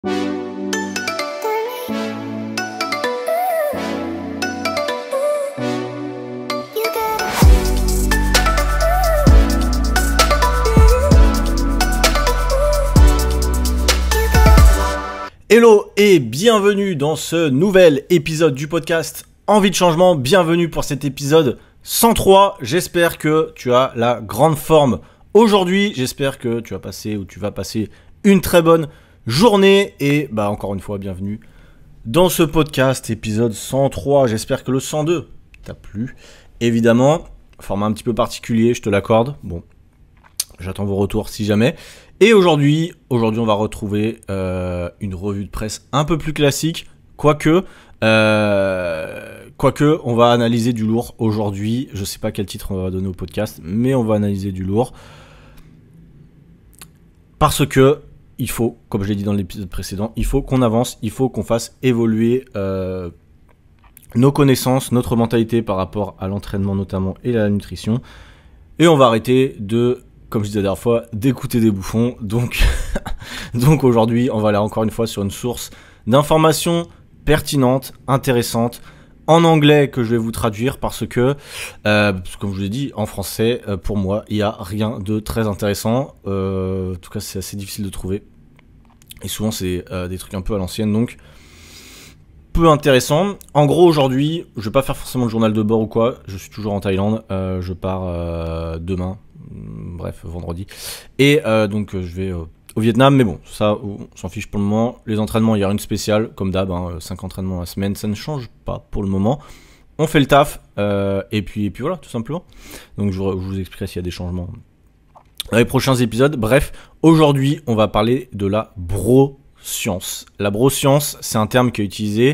Hello et bienvenue dans ce nouvel épisode du podcast Envie de changement. Bienvenue pour cet épisode 103. J'espère que tu as la grande forme aujourd'hui. J'espère que tu vas passer une très bonne journée. Et encore une fois, bienvenue dans ce podcast épisode 103. J'espère que le 102 t'a plu. Évidemment, format un petit peu particulier, je te l'accorde. Bon, j'attends vos retours si jamais. Et aujourd'hui, on va retrouver une revue de presse un peu plus classique, quoique on va analyser du lourd aujourd'hui. Je sais pas quel titre on va donner au podcast, mais on va analyser du lourd. Parce que il faut, comme je l'ai dit dans l'épisode précédent, il faut qu'on avance, il faut qu'on fasse évoluer nos connaissances, notre mentalité par rapport à l'entraînement notamment et à la nutrition. Et on va arrêter de, comme je disais la dernière fois, d'écouter des bouffons. Donc aujourd'hui, on va aller encore une fois sur une source d'informations pertinentes, intéressantes, en anglais que je vais vous traduire parce que, comme je vous l'ai dit, en français, pour moi, il n'y a rien de très intéressant. En tout cas, c'est assez difficile de trouver. Et souvent, c'est des trucs un peu à l'ancienne, donc peu intéressant. En gros, aujourd'hui, je vais pas faire forcément le journal de bord ou quoi. Je suis toujours en Thaïlande. Je pars demain. Bref, vendredi. Et donc, je vais au Vietnam. Mais bon, ça, on s'en fiche pour le moment. Les entraînements, il y a une spéciale. Comme d'hab, 5 entraînements à la semaine. Ça ne change pas pour le moment. On fait le taf. Et puis voilà, tout simplement. Donc, je vous expliquerai s'il y a des changements dans les prochains épisodes. Bref, aujourd'hui, on va parler de la broscience. La broscience, c'est un terme qui est utilisé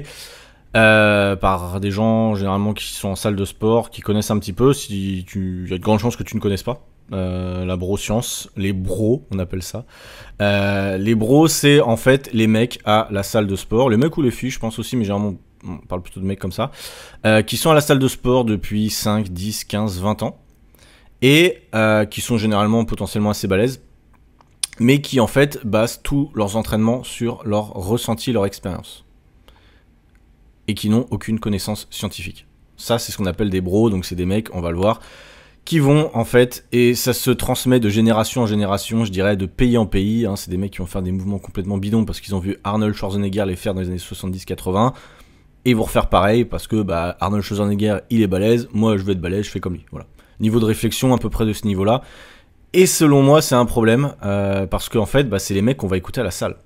par des gens généralement qui sont en salle de sport, qui connaissent un petit peu. Il y a de grandes chances que tu ne connaisses pas la broscience, les bros, on appelle ça. Les bros, c'est en fait les mecs à la salle de sport, les mecs ou les filles, je pense aussi, mais généralement on parle plutôt de mecs comme ça, qui sont à la salle de sport depuis 5, 10, 15, 20 ans et qui sont généralement potentiellement assez balèzes, mais qui en fait basent tous leurs entraînements sur leur ressenti, leur expérience, et qui n'ont aucune connaissance scientifique. Ça, c'est ce qu'on appelle des bros, donc c'est des mecs, on va le voir, qui vont en fait, et ça se transmet de génération en génération, je dirais de pays en pays, c'est des mecs qui vont faire des mouvements complètement bidons parce qu'ils ont vu Arnold Schwarzenegger les faire dans les années 70-80, et ils vont refaire pareil parce que Arnold Schwarzenegger, il est balèze, moi je veux être balèze, je fais comme lui, voilà. Niveau de réflexion à peu près de ce niveau-là. Et selon moi, c'est un problème, parce qu'en fait, c'est les mecs qu'on va écouter à la salle.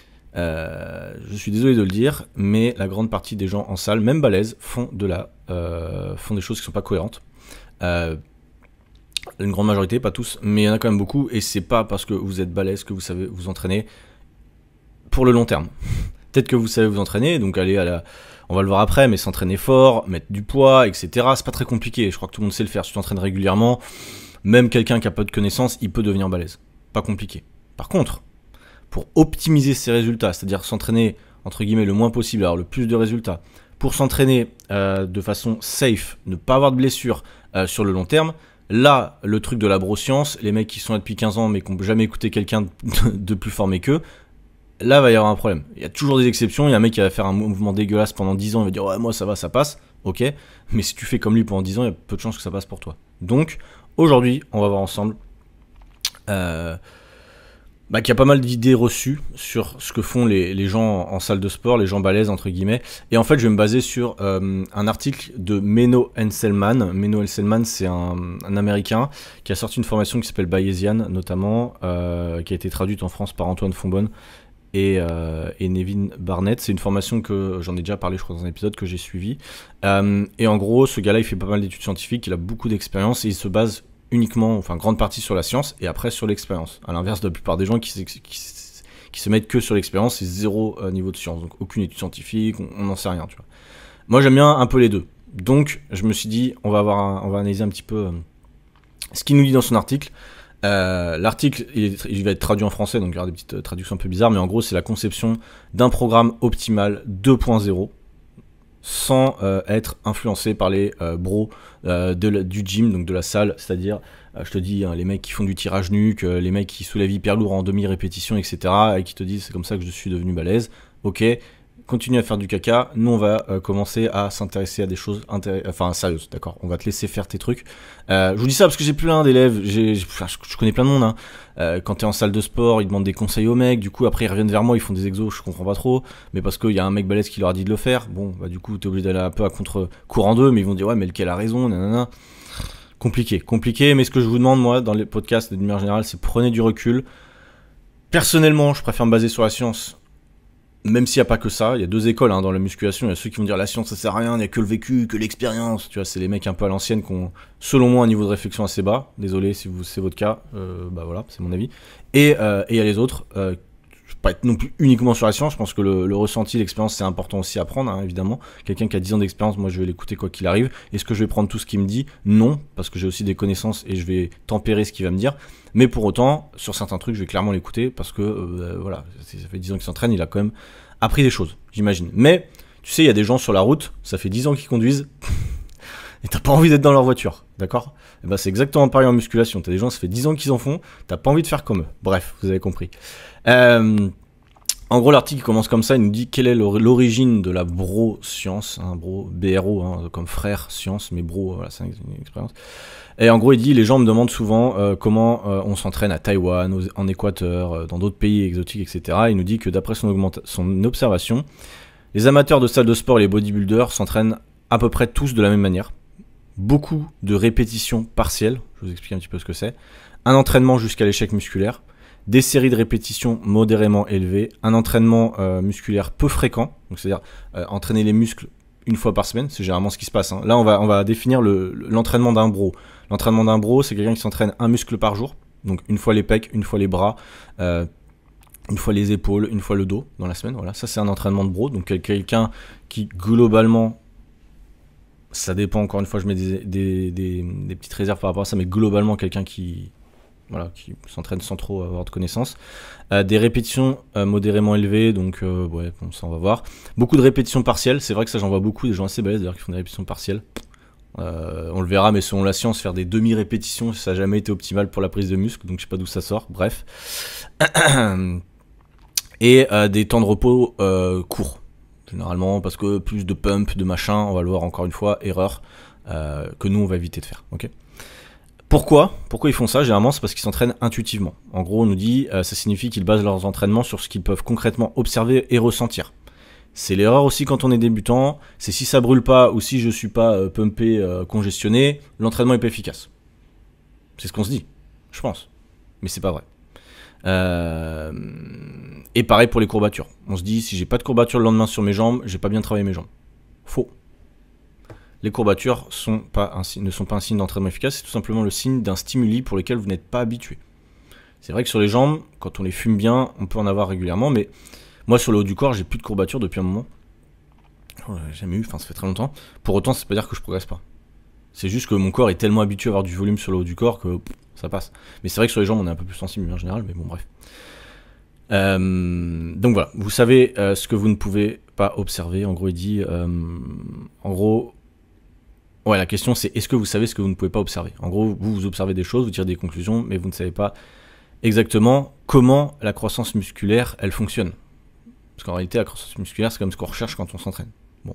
Je suis désolé de le dire, mais la grande partie des gens en salle, même balèzes, font des choses qui sont pas cohérentes. Une grande majorité, pas tous, mais il y en a quand même beaucoup, et c'est pas parce que vous êtes balèze que vous savez vous entraîner pour le long terme. Peut-être que vous savez vous entraîner, donc aller on va le voir après, mais s'entraîner fort, mettre du poids, etc. C'est pas très compliqué, je crois que tout le monde sait le faire. Si tu t'entraînes régulièrement, même quelqu'un qui a pas de connaissances, il peut devenir balèze. Pas compliqué. Par contre, pour optimiser ses résultats, c'est-à-dire s'entraîner, entre guillemets, le moins possible, avoir le plus de résultats, pour s'entraîner de façon safe, ne pas avoir de blessures sur le long terme, là, le truc de la broscience, les mecs qui sont là depuis 15 ans mais qui n'ont jamais écouté quelqu'un de plus formé qu'eux, là, va y avoir un problème. Il y a toujours des exceptions, il y a un mec qui va faire un mouvement dégueulasse pendant 10 ans, il va dire « Ouais, moi ça va, ça passe », ok, mais si tu fais comme lui pendant 10 ans, il y a peu de chances que ça passe pour toi. Donc, aujourd'hui, on va voir ensemble qu'il y a pas mal d'idées reçues sur ce que font les gens en salle de sport, les gens balèzes entre guillemets. Et en fait, je vais me baser sur un article de Menno Henselman. Menno Henselman, c'est un Américain qui a sorti une formation qui s'appelle Bayesian, notamment, qui a été traduite en France par Antoine Fonbonne et Nevin Barnett. C'est une formation que j'en ai déjà parlé, je crois, dans un épisode que j'ai suivi. Et en gros, ce gars-là, il fait pas mal d'études scientifiques, il a beaucoup d'expérience et il se base uniquement, enfin grande partie sur la science et après sur l'expérience. À l'inverse de la plupart des gens qui se mettent que sur l'expérience, c'est zéro niveau de science, donc aucune étude scientifique, on n'en sait rien, tu vois. Moi j'aime bien un peu les deux. Donc je me suis dit, on va analyser un petit peu ce qu'il nous dit dans son article. L'article, il va être traduit en français, donc il y aura des petites traductions un peu bizarres, mais en gros c'est la conception d'un programme optimal 2.0. sans être influencé par les bros du gym, donc de la salle, c'est-à-dire, je te dis, hein, les mecs qui font du tirage nuque, les mecs qui soulèvent hyper lourd en demi-répétition, etc., et qui te disent c'est comme ça que je suis devenu balèze. Ok, continue à faire du caca, nous on va commencer à s'intéresser à des choses sérieuses, d'accord, on va te laisser faire tes trucs. Je vous dis ça parce que j'ai plein d'élèves, je connais plein de monde, hein. Quand t'es en salle de sport, ils demandent des conseils aux mecs, du coup après ils reviennent vers moi, ils font des exos, je comprends pas trop, mais parce qu'il y a un mec balèze qui leur a dit de le faire, bon bah du coup t'es obligé d'aller un peu à contre-courant d'eux, mais ils vont dire ouais mais lequel a raison, nanana. Compliqué, mais ce que je vous demande moi dans les podcasts de manière générale, c'est prenez du recul. Personnellement, je préfère me baser sur la science. Même s'il n'y a pas que ça, il y a deux écoles hein, dans la musculation. Il y a ceux qui vont dire la science ça sert à rien, il n'y a que le vécu, que l'expérience. Tu vois, c'est les mecs un peu à l'ancienne qui ont, selon moi, un niveau de réflexion assez bas. Désolé si c'est votre cas, bah voilà, c'est mon avis. Et il y a les autres, je ne vais pas être non plus uniquement sur la science, je pense que le ressenti, l'expérience, c'est important aussi à prendre, hein, évidemment. Quelqu'un qui a 10 ans d'expérience, moi je vais l'écouter quoi qu'il arrive. Est-ce que je vais prendre tout ce qu'il me dit? Non, parce que j'ai aussi des connaissances et je vais tempérer ce qu'il va me dire. Mais pour autant, sur certains trucs, je vais clairement l'écouter parce que, voilà, ça fait 10 ans qu'il s'entraîne, il a quand même appris des choses, j'imagine. Mais, tu sais, il y a des gens sur la route, ça fait 10 ans qu'ils conduisent, et t'as pas envie d'être dans leur voiture, d'accord? Et ben c'est exactement pareil en musculation. T'as des gens, ça fait 10 ans qu'ils en font, t'as pas envie de faire comme eux. Bref, vous avez compris. En gros, l'article commence comme ça, il nous dit quelle est l'origine de la bro-science, hein, bro, BRO, hein, comme frère science, mais bro, voilà, c'est une expérience. Et en gros, il dit, les gens me demandent souvent comment on s'entraîne à Taïwan, en Équateur, dans d'autres pays exotiques, etc. Il nous dit que d'après son observation, les amateurs de salles de sport et les bodybuilders s'entraînent à peu près tous de la même manière. Beaucoup de répétitions partielles, je vous explique un petit peu ce que c'est, un entraînement jusqu'à l'échec musculaire, des séries de répétitions modérément élevées, un entraînement musculaire peu fréquent, donc c'est-à-dire entraîner les muscles une fois par semaine, c'est généralement ce qui se passe. Hein. Là, on va définir l'entraînement d'un bro. L'entraînement d'un bro, c'est quelqu'un qui s'entraîne un muscle par jour, donc une fois les pecs, une fois les bras, une fois les épaules, une fois le dos dans la semaine. Voilà, ça c'est un entraînement de bro, donc quelqu'un qui globalement, ça dépend encore une fois, je mets des petites réserves par rapport à ça, mais globalement quelqu'un qui s'entraîne sans trop avoir de connaissances. Des répétitions modérément élevées, donc ouais, bon, ça on va voir. Beaucoup de répétitions partielles, c'est vrai que ça j'en vois beaucoup, des gens assez balèzes d'ailleurs qui font des répétitions partielles. On le verra, mais selon la science, faire des demi-répétitions, ça n'a jamais été optimal pour la prise de muscle, donc je sais pas d'où ça sort, bref. Et des temps de repos courts, généralement, parce que plus de pump, de machin, on va le voir encore une fois, erreur, que nous on va éviter de faire, ok ? Pourquoi ils font ça? Généralement, c'est parce qu'ils s'entraînent intuitivement. En gros, on nous dit, ça signifie qu'ils basent leurs entraînements sur ce qu'ils peuvent concrètement observer et ressentir. C'est l'erreur aussi quand on est débutant, c'est si ça brûle pas ou si je suis pas pumpé, congestionné, l'entraînement est pas efficace. C'est ce qu'on se dit, je pense. Mais c'est pas vrai. Et pareil pour les courbatures. On se dit, si j'ai pas de courbatures le lendemain sur mes jambes, j'ai pas bien travaillé mes jambes. Faux. Les courbatures ne sont pas un signe d'entraînement efficace, c'est tout simplement le signe d'un stimuli pour lequel vous n'êtes pas habitué. C'est vrai que sur les jambes, quand on les fume bien, on peut en avoir régulièrement, mais moi sur le haut du corps, j'ai plus de courbatures depuis un moment. J'ai jamais eu, ça fait très longtemps. Pour autant, ça veut pas dire que je progresse pas. C'est juste que mon corps est tellement habitué à avoir du volume sur le haut du corps que ça passe. Mais c'est vrai que sur les jambes, on est un peu plus sensible en général, mais bon, bref. Donc voilà, vous savez ce que vous ne pouvez pas observer. En gros, il dit, ouais, la question c'est est-ce que vous savez ce que vous ne pouvez pas observer? En gros, vous observez des choses, vous tirez des conclusions, mais vous ne savez pas exactement comment la croissance musculaire, elle fonctionne. Parce qu'en réalité, la croissance musculaire, c'est comme ce qu'on recherche quand on s'entraîne. Bon.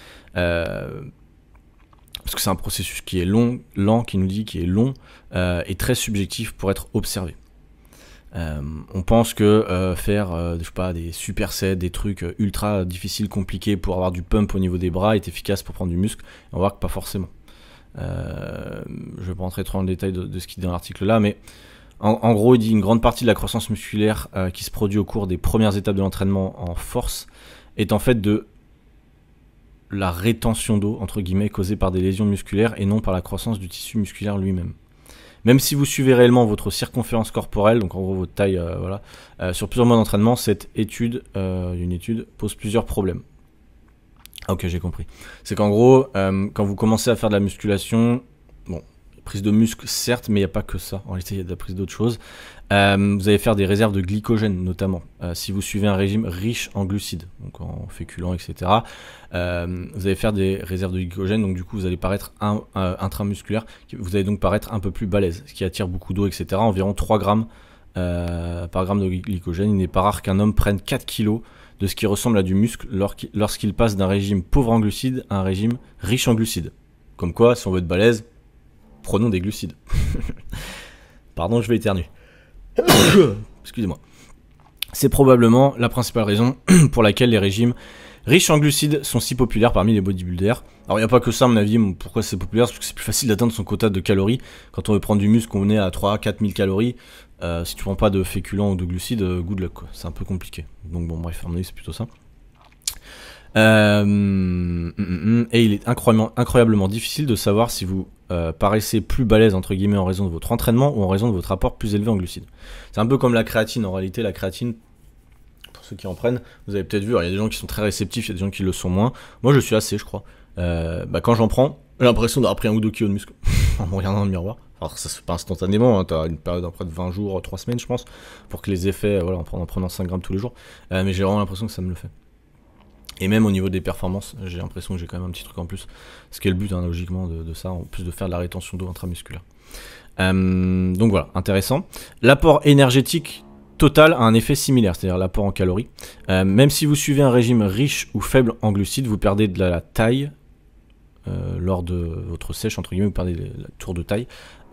Parce que c'est un processus qui est lent, qui nous dit qui est long et très subjectif pour être observé. On pense que faire je sais pas, des supersets, des trucs ultra difficiles, compliqués pour avoir du pump au niveau des bras est efficace pour prendre du muscle. On va voir que pas forcément. Je vais pas rentrer trop dans le détail de ce qu'il dit dans l'article là, mais en gros il dit une grande partie de la croissance musculaire qui se produit au cours des premières étapes de l'entraînement en force est en fait de la rétention d'eau entre guillemets causée par des lésions musculaires et non par la croissance du tissu musculaire lui-même. Même si vous suivez réellement votre circonférence corporelle, donc en gros votre taille, sur plusieurs mois d'entraînement, cette étude, une étude, pose plusieurs problèmes. Ok, j'ai compris. C'est qu'en gros, quand vous commencez à faire de la musculation, bon, Prise de muscle, certes, mais il n'y a pas que ça. En réalité, il y a de la prise d'autres choses. Vous allez faire des réserves de glycogène, notamment. Si vous suivez un régime riche en glucides, donc en féculents, etc., vous allez faire des réserves de glycogène, donc du coup, vous allez paraître intramusculaire. Vous allez donc paraître un peu plus balèze, ce qui attire beaucoup d'eau, etc. Environ 3 grammes par gramme de glycogène. Il n'est pas rare qu'un homme prenne 4 kilos de ce qui ressemble à du muscle lorsqu'il passe d'un régime pauvre en glucides à un régime riche en glucides. Comme quoi, si on veut être balèze, prenons des glucides. Pardon, je vais éternuer. Excusez-moi. C'est probablement la principale raison pour laquelle les régimes riches en glucides sont si populaires parmi les bodybuilders. Alors il n'y a pas que ça à mon avis, pourquoi c'est populaire, c'est parce que c'est plus facile d'atteindre son quota de calories. Quand on veut prendre du muscle, on est à 3-4 000 calories. Si tu prends pas de féculents ou de glucides, good luck quoi. C'est un peu compliqué. Donc bon bref, à mon avis c'est plutôt ça. Et il est incroyablement difficile de savoir si vous paraissez plus balèze entre guillemets en raison de votre entraînement ou en raison de votre apport plus élevé en glucides. C'est un peu comme la créatine. En réalité, la créatine, pour ceux qui en prennent, vous avez peut-être vu, il y a des gens qui sont très réceptifs, il y a des gens qui le sont moins. Moi je suis assez, je crois. Quand j'en prends, j'ai l'impression d'avoir pris 1 ou 2 kilos de muscle en me regardant dans le miroir. Alors ça se fait pas instantanément, hein, tu as une période après de 20 jours, 3 semaines je pense, pour que les effets, voilà, en prenant 5 grammes tous les jours. Mais j'ai vraiment l'impression que ça me le fait. Et même au niveau des performances, j'ai l'impression que j'ai quand même un petit truc en plus. Ce qui est le but, hein, logiquement, de ça, en plus de faire de la rétention d'eau intramusculaire. Donc voilà, intéressant. L'apport énergétique total a un effet similaire, c'est-à-dire l'apport en calories. Même si vous suivez un régime riche ou faible en glucides, vous perdez de la taille lors de votre sèche, entre guillemets, vous perdez la tour de taille.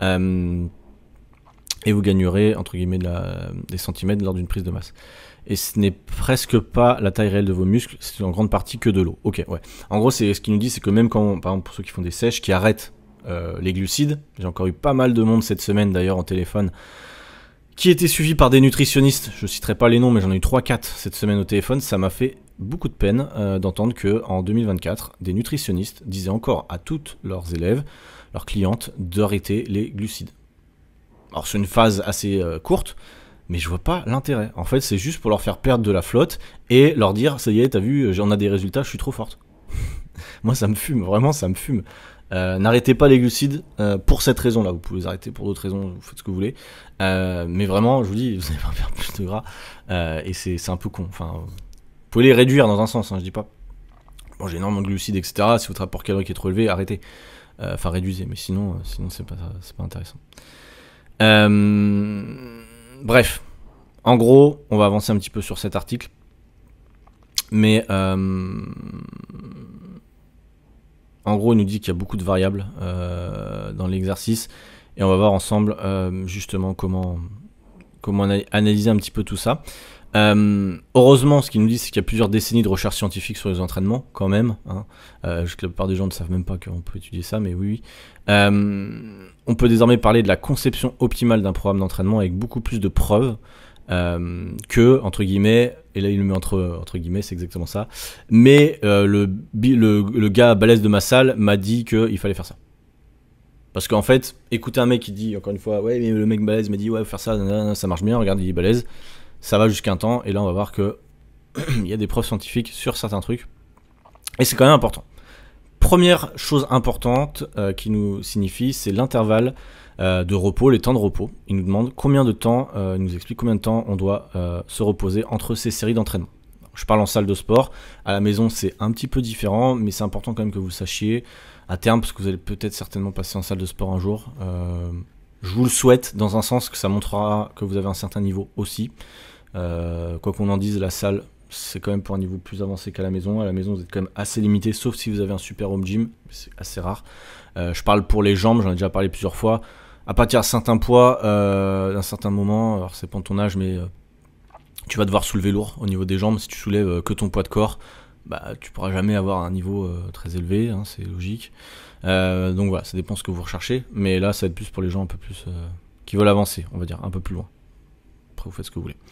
Et vous gagnerez, entre guillemets, des centimètres lors d'une prise de masse. Et ce n'est presque pas la taille réelle de vos muscles, c'est en grande partie que de l'eau. Ok, ouais. En gros, ce qu'il nous dit, c'est que même quand, par exemple, pour ceux qui font des sèches, qui arrêtent les glucides, j'ai encore eu pas mal de monde cette semaine d'ailleurs en téléphone, qui étaient suivis par des nutritionnistes, je citerai pas les noms, mais j'en ai eu 3-4 cette semaine au téléphone, ça m'a fait beaucoup de peine d'entendre que en 2024, des nutritionnistes disaient encore à toutes leurs élèves, leurs clientes, d'arrêter les glucides. Alors c'est une phase assez courte, mais je vois pas l'intérêt. En fait, c'est juste pour leur faire perdre de la flotte et leur dire, ça y est, t'as vu, j'en ai des résultats, je suis trop forte. Moi, ça me fume, vraiment, ça me fume. N'arrêtez pas les glucides pour cette raison-là. Vous pouvez les arrêter pour d'autres raisons, vous faites ce que vous voulez. Mais vraiment, je vous dis, vous allez pas faire plus de gras. Et c'est un peu con. Enfin, vous pouvez les réduire dans un sens, hein, je dis pas. Bon, j'ai énormément de glucides, etc. Si votre rapport calorique est trop élevé, arrêtez. Enfin, réduisez, mais sinon c'est pas intéressant. Bref, en gros, on va avancer un petit peu sur cet article, mais en gros, il nous dit qu'il y a beaucoup de variables dans l'exercice, et on va voir ensemble justement comment analyser un petit peu tout ça. Heureusement, ce qu'il nous dit, c'est qu'il y a plusieurs décennies de recherche scientifique sur les entraînements, quand même. Hein. La plupart des gens ne savent même pas qu'on peut étudier ça, mais oui. On peut désormais parler de la conception optimale d'un programme d'entraînement avec beaucoup plus de preuves que, entre guillemets, et là il le met entre guillemets, c'est exactement ça, mais le gars balèze de ma salle m'a dit qu'il fallait faire ça. Parce qu'en fait, écouter un mec qui dit, encore une fois, ouais, mais le mec balèze m'a dit, ouais, faut faire ça, ça marche bien, regarde, il est balèze. Ça va jusqu'à un temps, et là on va voir que il y a des preuves scientifiques sur certains trucs, et c'est quand même important. Première chose importante qui nous signifie, c'est l'intervalle de repos, les temps de repos. Il nous demande combien de temps, il nous explique combien de temps on doit se reposer entre ces séries d'entraînement. Je parle en salle de sport, à la maison c'est un petit peu différent, mais c'est important quand même que vous le sachiez à terme, parce que vous allez peut-être certainement passer en salle de sport un jour. Je vous le souhaite, dans un sens que ça montrera que vous avez un certain niveau aussi. Quoi qu'on en dise, la salle, c'est quand même pour un niveau plus avancé qu'à la maison. À la maison, vous êtes quand même assez limité, sauf si vous avez un super home gym, c'est assez rare. Je parle pour les jambes, j'en ai déjà parlé plusieurs fois. À partir d'un certain poids, d'un certain moment, alors c'est pas ton âge, mais tu vas devoir soulever lourd au niveau des jambes. Si tu soulèves que ton poids de corps, bah, tu pourras jamais avoir un niveau très élevé, hein, c'est logique. Donc voilà, ça dépend ce que vous recherchez. Mais là, ça va être plus pour les gens un peu plus qui veulent avancer, on va dire, un peu plus loin. Après, vous faites ce que vous voulez.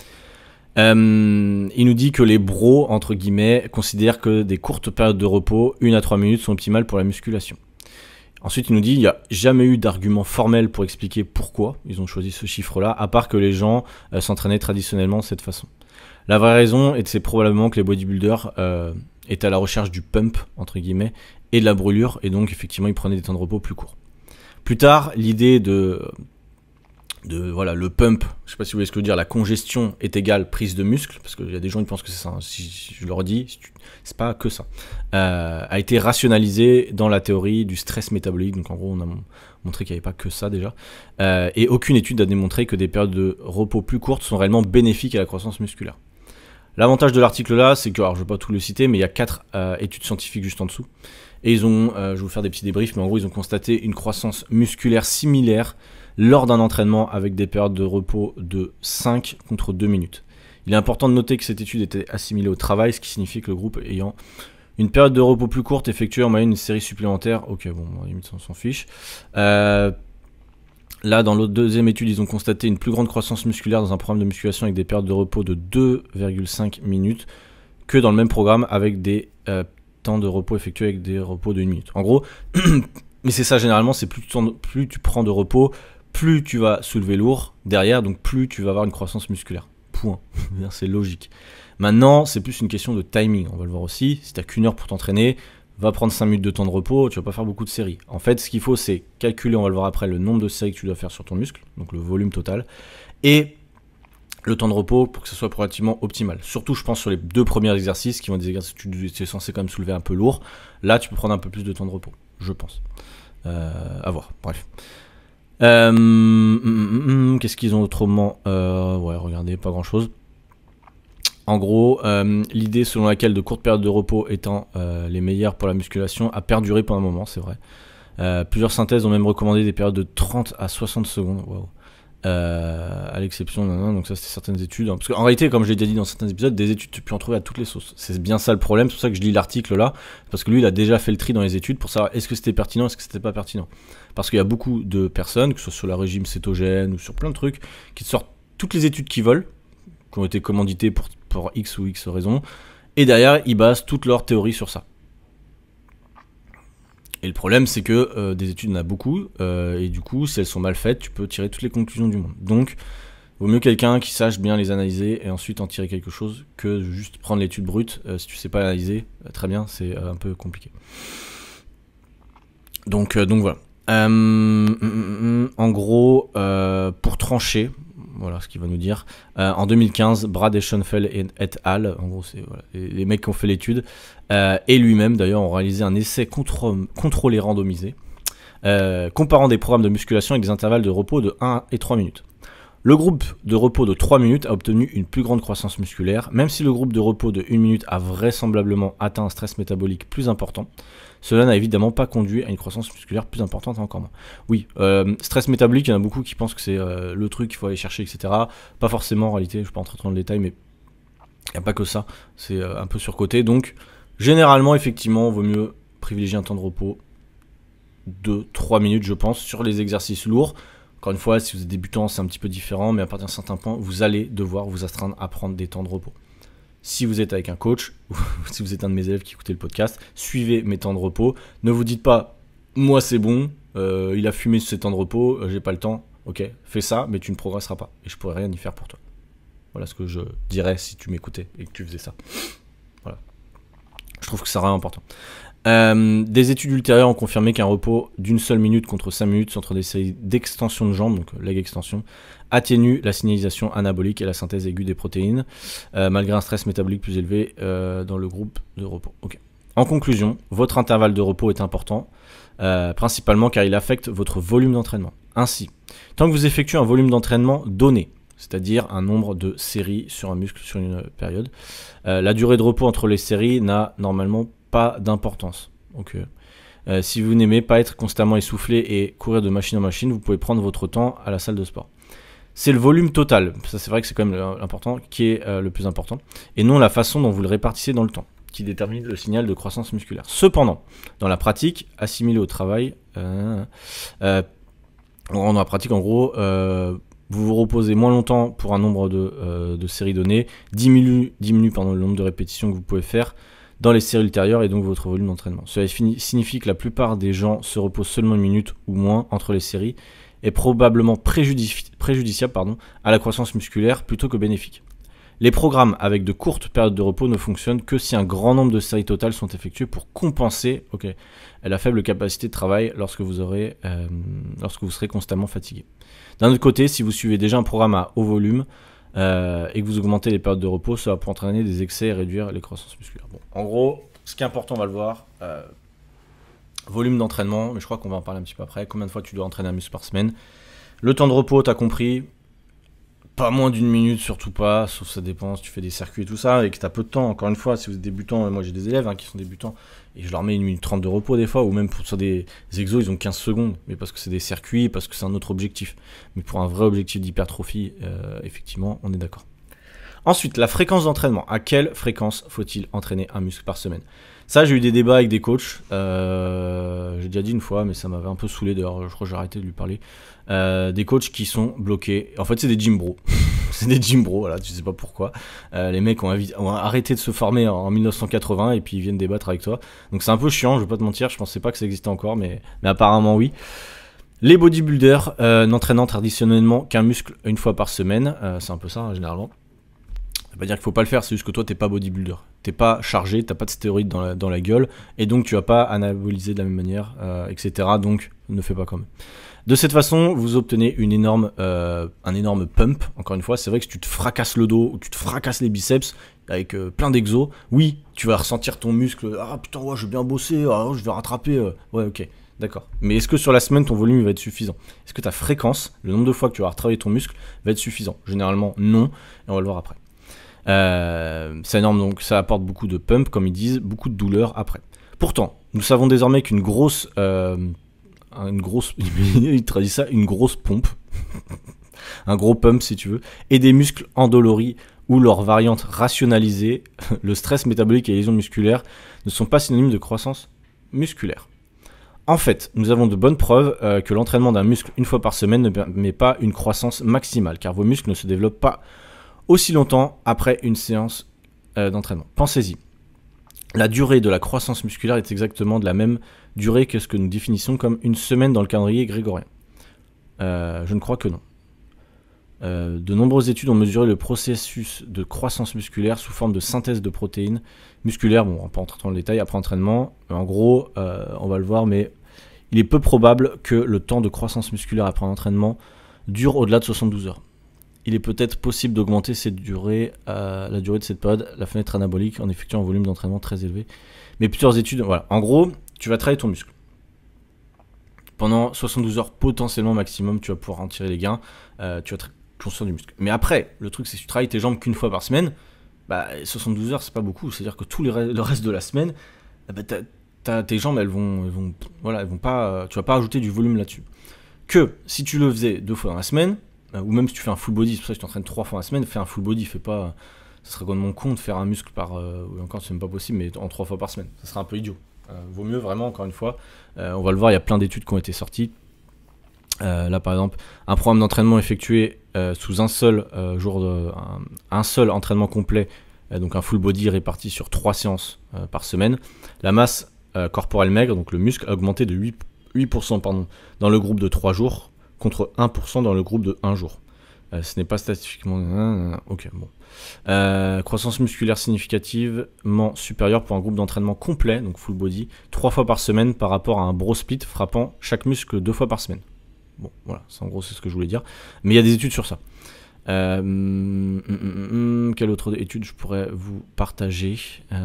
Il nous dit que les bros, entre guillemets, considèrent que des courtes périodes de repos, 1 à 3 minutes, sont optimales pour la musculation. Ensuite, il nous dit qu'il n'y a jamais eu d'argument formel pour expliquer pourquoi ils ont choisi ce chiffre-là, à part que les gens s'entraînaient traditionnellement de cette façon. La vraie raison, c'est probablement que les bodybuilders étaient à la recherche du pump, entre guillemets, et de la brûlure, et donc effectivement, ils prenaient des temps de repos plus courts. Plus tard, l'idée voilà, le pump, je sais pas si vous voyez ce que je veux dire, la congestion est égale prise de muscle, parce qu'il y a des gens qui pensent que c'est ça, hein. Si je leur dis, c'est pas que ça, a été rationalisé dans la théorie du stress métabolique. Donc en gros, on a montré qu'il n'y avait pas que ça déjà, et aucune étude a démontré que des périodes de repos plus courtes sont réellement bénéfiques à la croissance musculaire. L'avantage de l'article là, c'est que, alors je vais pas tout le citer, mais il y a 4 études scientifiques juste en dessous, et ils ont, je vais vous faire des petits débriefs, mais en gros ils ont constaté une croissance musculaire similaire lors d'un entraînement avec des périodes de repos de 5 contre 2 minutes. Il est important de noter que cette étude était assimilée au travail, ce qui signifie que le groupe ayant une période de repos plus courte effectuait en moyenne une série supplémentaire. Ok, bon, à la limite, on s'en fiche. Là, dans l'autre deuxième étude, ils ont constaté une plus grande croissance musculaire dans un programme de musculation avec des périodes de repos de 2,5 minutes que dans le même programme avec des temps de repos effectués avec des repos de 1 minute. En gros, mais c'est ça généralement, c'est plus tu prends de repos, plus tu vas soulever lourd derrière, donc plus tu vas avoir une croissance musculaire. Point. C'est logique. Maintenant, c'est plus une question de timing. On va le voir aussi. Si tu n'as qu'1 heure pour t'entraîner, va prendre 5 minutes de temps de repos, tu vas pas faire beaucoup de séries. En fait, ce qu'il faut, c'est calculer, on va le voir après, le nombre de séries que tu dois faire sur ton muscle, donc le volume total, et le temps de repos pour que ce soit relativement optimal. Surtout, je pense, sur les 2 premiers exercices, qui vont être des exercices que tu es censé quand même soulever un peu lourd. Là, tu peux prendre un peu plus de temps de repos, je pense. À voir, bref. Qu'est-ce qu'ils ont autrement ouais, regardez, pas grand chose. En gros, l'idée selon laquelle de courtes périodes de repos étant les meilleures pour la musculation a perduré pendant un moment, c'est vrai. Plusieurs synthèses ont même recommandé des périodes de 30 à 60 secondes. Wow. À l'exception, donc ça c'était certaines études. Hein. Parce qu'en réalité, comme je l'ai déjà dit dans certains épisodes, des études tu peux en trouver à toutes les sauces. C'est bien ça le problème, c'est pour ça que je lis l'article là, parce que lui il a déjà fait le tri dans les études pour savoir est-ce que c'était pertinent, est-ce que c'était pas pertinent. Parce qu'il y a beaucoup de personnes, que ce soit sur le régime cétogène ou sur plein de trucs, qui te sortent toutes les études qu'ils veulent, qui ont été commanditées pour X ou X raisons, et derrière ils basent toute leur théorie sur ça. Et le problème, c'est que des études, il y en a beaucoup, et du coup, si elles sont mal faites, tu peux tirer toutes les conclusions du monde. Donc, vaut mieux quelqu'un qui sache bien les analyser et ensuite en tirer quelque chose que juste prendre l'étude brute. Si tu sais pas l'analyser, très bien, c'est un peu compliqué. Donc voilà. En gros, pour trancher, voilà ce qu'il va nous dire. En 2015, Brad et Schoenfeld et al., en gros, c'est voilà, les mecs qui ont fait l'étude, et lui-même d'ailleurs, ont réalisé un essai contrôlé randomisé, comparant des programmes de musculation avec des intervalles de repos de 1 et 3 minutes. Le groupe de repos de 3 minutes a obtenu une plus grande croissance musculaire, même si le groupe de repos de 1 minute a vraisemblablement atteint un stress métabolique plus important. Cela n'a évidemment pas conduit à une croissance musculaire plus importante encore moins. Oui, stress métabolique, il y en a beaucoup qui pensent que c'est le truc qu'il faut aller chercher, etc. Pas forcément en réalité, je ne vais pas entrer dans le détail, mais il n'y a pas que ça, c'est un peu surcoté. Donc, généralement, effectivement, il vaut mieux privilégier un temps de repos de 3 minutes, je pense, sur les exercices lourds. Encore une fois, si vous êtes débutant, c'est un petit peu différent, mais à partir d'un certain point, vous allez devoir vous astreindre à prendre des temps de repos. Si vous êtes avec un coach, ou si vous êtes un de mes élèves qui écoutez le podcast, suivez mes temps de repos. Ne vous dites pas, moi c'est bon, il a fumé ses temps de repos, j'ai pas le temps. Ok, fais ça, mais tu ne progresseras pas. Et je pourrais rien y faire pour toi. Voilà ce que je dirais si tu m'écoutais et que tu faisais ça. Voilà. Je trouve que c'est vraiment important. Des études ultérieures ont confirmé qu'un repos d'une seule minute contre 5 minutes entre des séries d'extension de jambes, donc leg extension, atténue la signalisation anabolique et la synthèse aiguë des protéines, malgré un stress métabolique plus élevé dans le groupe de repos. Okay. En conclusion, votre intervalle de repos est important, principalement car il affecte votre volume d'entraînement. Ainsi, tant que vous effectuez un volume d'entraînement donné, c'est-à-dire un nombre de séries sur un muscle sur une période, la durée de repos entre les séries n'a normalement pas d'importance. Donc, si vous n'aimez pas être constamment essoufflé et courir de machine en machine, vous pouvez prendre votre temps à la salle de sport. C'est le volume total, ça c'est vrai que c'est quand même l'important, qui est le plus important, et non la façon dont vous le répartissez dans le temps, qui détermine le signal de croissance musculaire. Cependant, dans la pratique, assimilé au travail, dans la pratique en gros, vous vous reposez moins longtemps pour un nombre de séries données, diminue le nombre de répétitions que vous pouvez faire dans les séries ultérieures et donc votre volume d'entraînement. Cela signifie que la plupart des gens se reposent seulement 1 minute ou moins entre les séries et probablement préjudiciable à la croissance musculaire plutôt que bénéfique. Les programmes avec de courtes périodes de repos ne fonctionnent que si un grand nombre de séries totales sont effectuées pour compenser la faible capacité de travail lorsque vous serez constamment fatigué. D'un autre côté, si vous suivez déjà un programme à haut volume et que vous augmentez les périodes de repos, ça va pour entraîner des excès et réduire les croissances musculaires. Bon, en gros, ce qui est important, on va le voir, volume d'entraînement, mais je crois qu'on va en parler un petit peu après. Combien de fois tu dois entraîner un muscle par semaine? Le temps de repos, t'as compris. Pas moins d'une minute, surtout pas, sauf ça dépend si tu fais des circuits et tout ça, et que tu as peu de temps. Encore une fois, si vous êtes débutant, moi j'ai des élèves qui sont débutants, et je leur mets 1 minute 30 de repos des fois, ou même sur des exos, ils ont 15 secondes, mais parce que c'est des circuits, parce que c'est un autre objectif. Mais pour un vrai objectif d'hypertrophie, effectivement, on est d'accord. Ensuite, la fréquence d'entraînement. À quelle fréquence faut-il entraîner un muscle par semaine? Ça, j'ai eu des débats avec des coachs. J'ai déjà dit une fois, mais ça m'avait un peu saoulé. D'ailleurs, je crois que j'ai arrêté de lui parler. Des coachs qui sont bloqués. En fait, c'est des gym bros. C'est des gym bros, voilà, je sais pas pourquoi. Les mecs ont arrêté de se former en 1980 et puis ils viennent débattre avec toi. Donc c'est un peu chiant, je vais pas te mentir. Je pensais pas que ça existait encore, mais apparemment oui. Les bodybuilders n'entraînant traditionnellement qu'un muscle une fois par semaine. C'est un peu ça, généralement. Ça veut pas dire qu'il faut pas le faire, c'est juste que toi t'es pas bodybuilder, t'es pas chargé, t'as pas de stéroïdes dans la gueule, et donc tu vas pas anaboliser de la même manière, etc. Donc ne fais pas comme. De cette façon, vous obtenez un énorme pump. Encore une fois, c'est vrai que si tu te fracasses le dos ou tu te fracasses les biceps avec plein d'exos, oui, tu vas ressentir ton muscle. Ah putain, ouais, je vais bien bosser, je vais rattraper. Ouais, ok, d'accord. Mais est-ce que sur la semaine, ton volume va être suffisant? Est-ce que ta fréquence, le nombre de fois que tu vas retravailler ton muscle, va être suffisant? Généralement, non, et on va le voir après. C'est énorme, donc ça apporte beaucoup de pump, comme ils disent, beaucoup de douleur après. Pourtant, nous savons désormais qu'une grosse il traduit ça, une grosse pompe, un gros pump si tu veux, et des muscles endoloris ou leurs variantes rationalisées, le stress métabolique et les lésions musculaires ne sont pas synonymes de croissance musculaire. En fait, nous avons de bonnes preuves que l'entraînement d'un muscle une fois par semaine ne permet pas une croissance maximale, car vos muscles ne se développent pas aussi longtemps après une séance d'entraînement. Pensez-y. La durée de la croissance musculaire est exactement de la même durée que ce que nous définissons comme une semaine dans le calendrier grégorien. Je ne crois que non. De nombreuses études ont mesuré le processus de croissance musculaire sous forme de synthèse de protéines musculaires. Bon, on va pas entrer dans le détail après entraînement. En gros, on va le voir, mais il est peu probable que le temps de croissance musculaire après un entraînement dure au-delà de 72 heures. Il est peut-être possible d'augmenter la durée de cette période, la fenêtre anabolique, en effectuant un volume d'entraînement très élevé. Mais plusieurs études, voilà. En gros, tu vas travailler ton muscle. Pendant 72 heures, potentiellement maximum, tu vas pouvoir en tirer les gains. Tu vas être conscient du muscle. Mais après, le truc, c'est que si tu travailles tes jambes qu'une fois par semaine, 72 heures, c'est pas beaucoup. C'est-à-dire que le reste de la semaine, tes jambes, elles vont pas, tu vas pas ajouter du volume là-dessus. Que si tu le faisais 2 fois dans la semaine, ou même si tu fais un full body, c'est pour ça que tu t'entraînes 3 fois dans la semaine, fais un full body, fais pas. Ça serait complètement con de faire un muscle ou encore c'est même pas possible, mais en 3 fois par semaine. Ça serait un peu idiot. Vaut mieux vraiment, encore une fois, on va le voir, il y a plein d'études qui ont été sorties. Là par exemple, un programme d'entraînement effectué sous un seul un seul entraînement complet, donc un full body réparti sur 3 séances par semaine, la masse corporelle maigre, donc le muscle, a augmenté de 8% dans le groupe de 3 jours, contre 1% dans le groupe de 1 jour. Ce n'est pas statistiquement... Ok, bon. Croissance musculaire significativement supérieure pour un groupe d'entraînement complet, donc full body, 3 fois par semaine par rapport à un bro split frappant chaque muscle 2 fois par semaine. Bon, voilà, en gros c'est ce que je voulais dire. Mais il y a des études sur ça. Quelle autre étude je pourrais vous partager?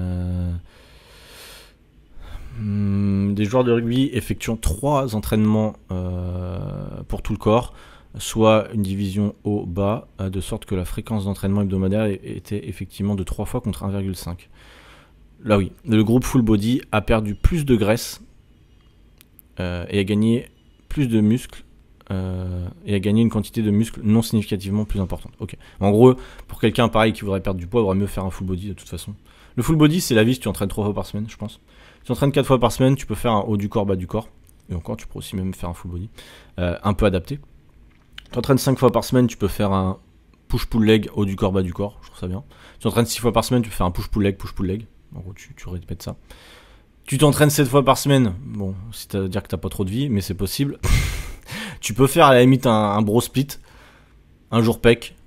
Des joueurs de rugby effectuant 3 entraînements pour tout le corps, soit une division haut-bas, de sorte que la fréquence d'entraînement hebdomadaire était effectivement de 3 fois contre 1,5. Là oui, le groupe full body a perdu plus de graisse et a gagné plus de muscles et a gagné une quantité de muscles non significativement plus importante. Ok. En gros, pour quelqu'un pareil qui voudrait perdre du poids, il vaudrait mieux faire un full body de toute façon. Le full body, c'est la vie si tu entraînes 3 fois par semaine, je pense. Si tu entraînes 4 fois par semaine, tu peux faire un haut du corps, bas du corps. Et encore, tu peux aussi même faire un full body. Un peu adapté. Tu entraînes 5 fois par semaine, tu peux faire un push-pull leg, haut du corps, bas du corps. Je trouve ça bien. Si tu entraînes 6 fois par semaine, tu peux faire un push-pull leg, push-pull leg. En gros, tu répètes ça. Tu t'entraînes 7 fois par semaine. Bon, c'est-à-dire que t'as pas trop de vie, mais c'est possible. Tu peux faire à la limite un bro split. Un jour pec,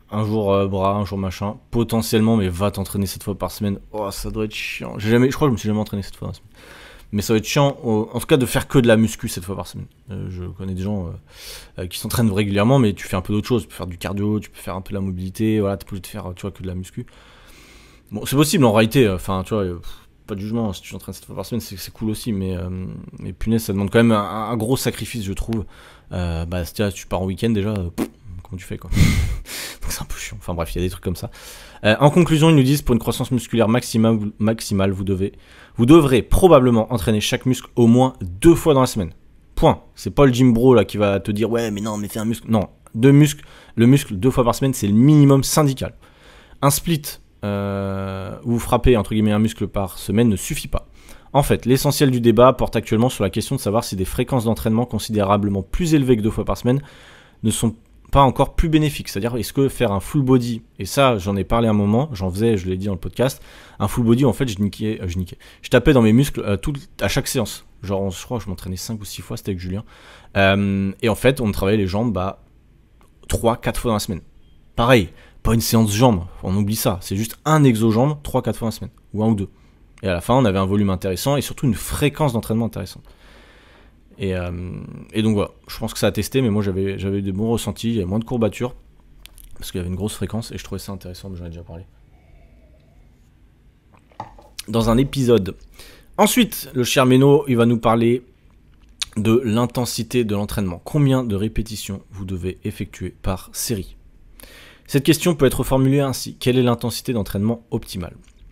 un jour bras, un jour machin, potentiellement, mais va t'entraîner 7 fois par semaine. Oh, ça doit être chiant. Je crois que je me suis jamais entraîné 7 fois par semaine. Mais ça va être chiant, en tout cas, de faire que de la muscu 7 fois par semaine. Je connais des gens qui s'entraînent régulièrement, mais tu fais un peu d'autres choses. Tu peux faire du cardio, tu peux faire un peu de la mobilité, voilà, t'es pas obligé de faire, tu vois, que de la muscu. Bon, c'est possible en réalité, enfin, tu vois, pas de jugement, si tu t'entraînes 7 fois par semaine, c'est cool aussi, mais punaise, ça demande quand même un gros sacrifice, je trouve. Bah, tu pars en week-end déjà, comment tu fais, quoi. Donc c'est un peu chiant. Enfin bref, il y a des trucs comme ça. En conclusion, ils nous disent, pour une croissance musculaire maximale, vous devrez probablement entraîner chaque muscle au moins 2 fois dans la semaine. Point. C'est pas le gym bro là qui va te dire, ouais, mais non, mais fais un muscle. Non, le muscle 2 fois par semaine, c'est le minimum syndical. Un split où vous frappez entre guillemets un muscle par semaine ne suffit pas. En fait, l'essentiel du débat porte actuellement sur la question de savoir si des fréquences d'entraînement considérablement plus élevées que 2 fois par semaine ne sont pas encore plus bénéfiques. C'est-à-dire, est-ce que faire un full body, et ça, j'en ai parlé un moment, j'en faisais, je l'ai dit dans le podcast, un full body, en fait, je tapais dans mes muscles à chaque séance. Genre, je crois que je m'entraînais 5 ou 6 fois, c'était avec Julien. Et en fait, on travaillait les jambes 3-4 fois dans la semaine. Pareil, pas une séance jambes, on oublie ça. C'est juste un exo-jambes 3-4 fois dans la semaine, ou 1 ou 2. Et à la fin, on avait un volume intéressant et surtout une fréquence d'entraînement intéressante. Et donc voilà, je pense que ça a testé, mais moi j'avais des bons ressentis, il y avait moins de courbatures, parce qu'il y avait une grosse fréquence et je trouvais ça intéressant, mais j'en ai déjà parlé dans un épisode. Ensuite, le cher Méno, il va nous parler de l'intensité de l'entraînement. Combien de répétitions vous devez effectuer par série? Cette question peut être formulée ainsi. Quelle est l'intensité d'entraînement optimale?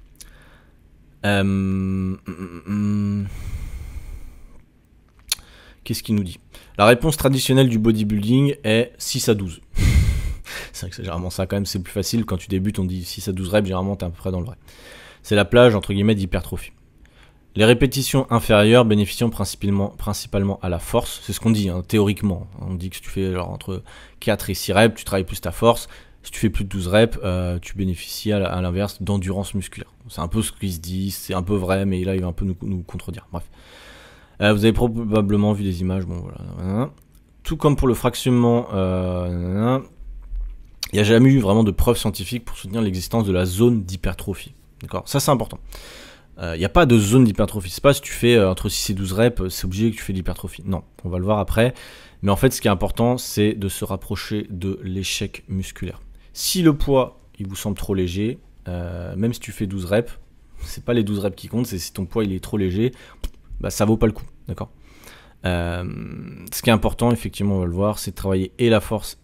Qu'est-ce qu'il nous dit? La réponse traditionnelle du bodybuilding est 6 à 12. C'est vrai que c'est généralement ça quand même, c'est plus facile. Quand tu débutes, on dit 6 à 12 reps, généralement t'es à peu près dans le vrai. C'est la plage, entre guillemets, d'hypertrophie. Les répétitions inférieures bénéficient principalement à la force. C'est ce qu'on dit, hein, théoriquement. On dit que si tu fais entre 4 et 6 reps, tu travailles plus ta force. Si tu fais plus de 12 reps, tu bénéficies à l'inverse d'endurance musculaire. C'est un peu ce qu'il se dit, c'est un peu vrai, mais là il va un peu nous contredire. Bref. Vous avez probablement vu des images, bon voilà. Tout comme pour le fractionnement, il n'y a jamais eu vraiment de preuves scientifiques pour soutenir l'existence de la zone d'hypertrophie. D'accord, ça c'est important. Il n'y a pas de zone d'hypertrophie. C'est pas si tu fais entre 6 et 12 reps, c'est obligé que tu fais de l'hypertrophie. Non, on va le voir après. Mais en fait, ce qui est important, c'est de se rapprocher de l'échec musculaire. Si le poids, il vous semble trop léger, même si tu fais 12 reps, c'est pas les 12 reps qui comptent, c'est si ton poids il est trop léger, bah, ça vaut pas le coup. D'accord. Ce qui est important, effectivement, on va le voir, c'est de travailler et la force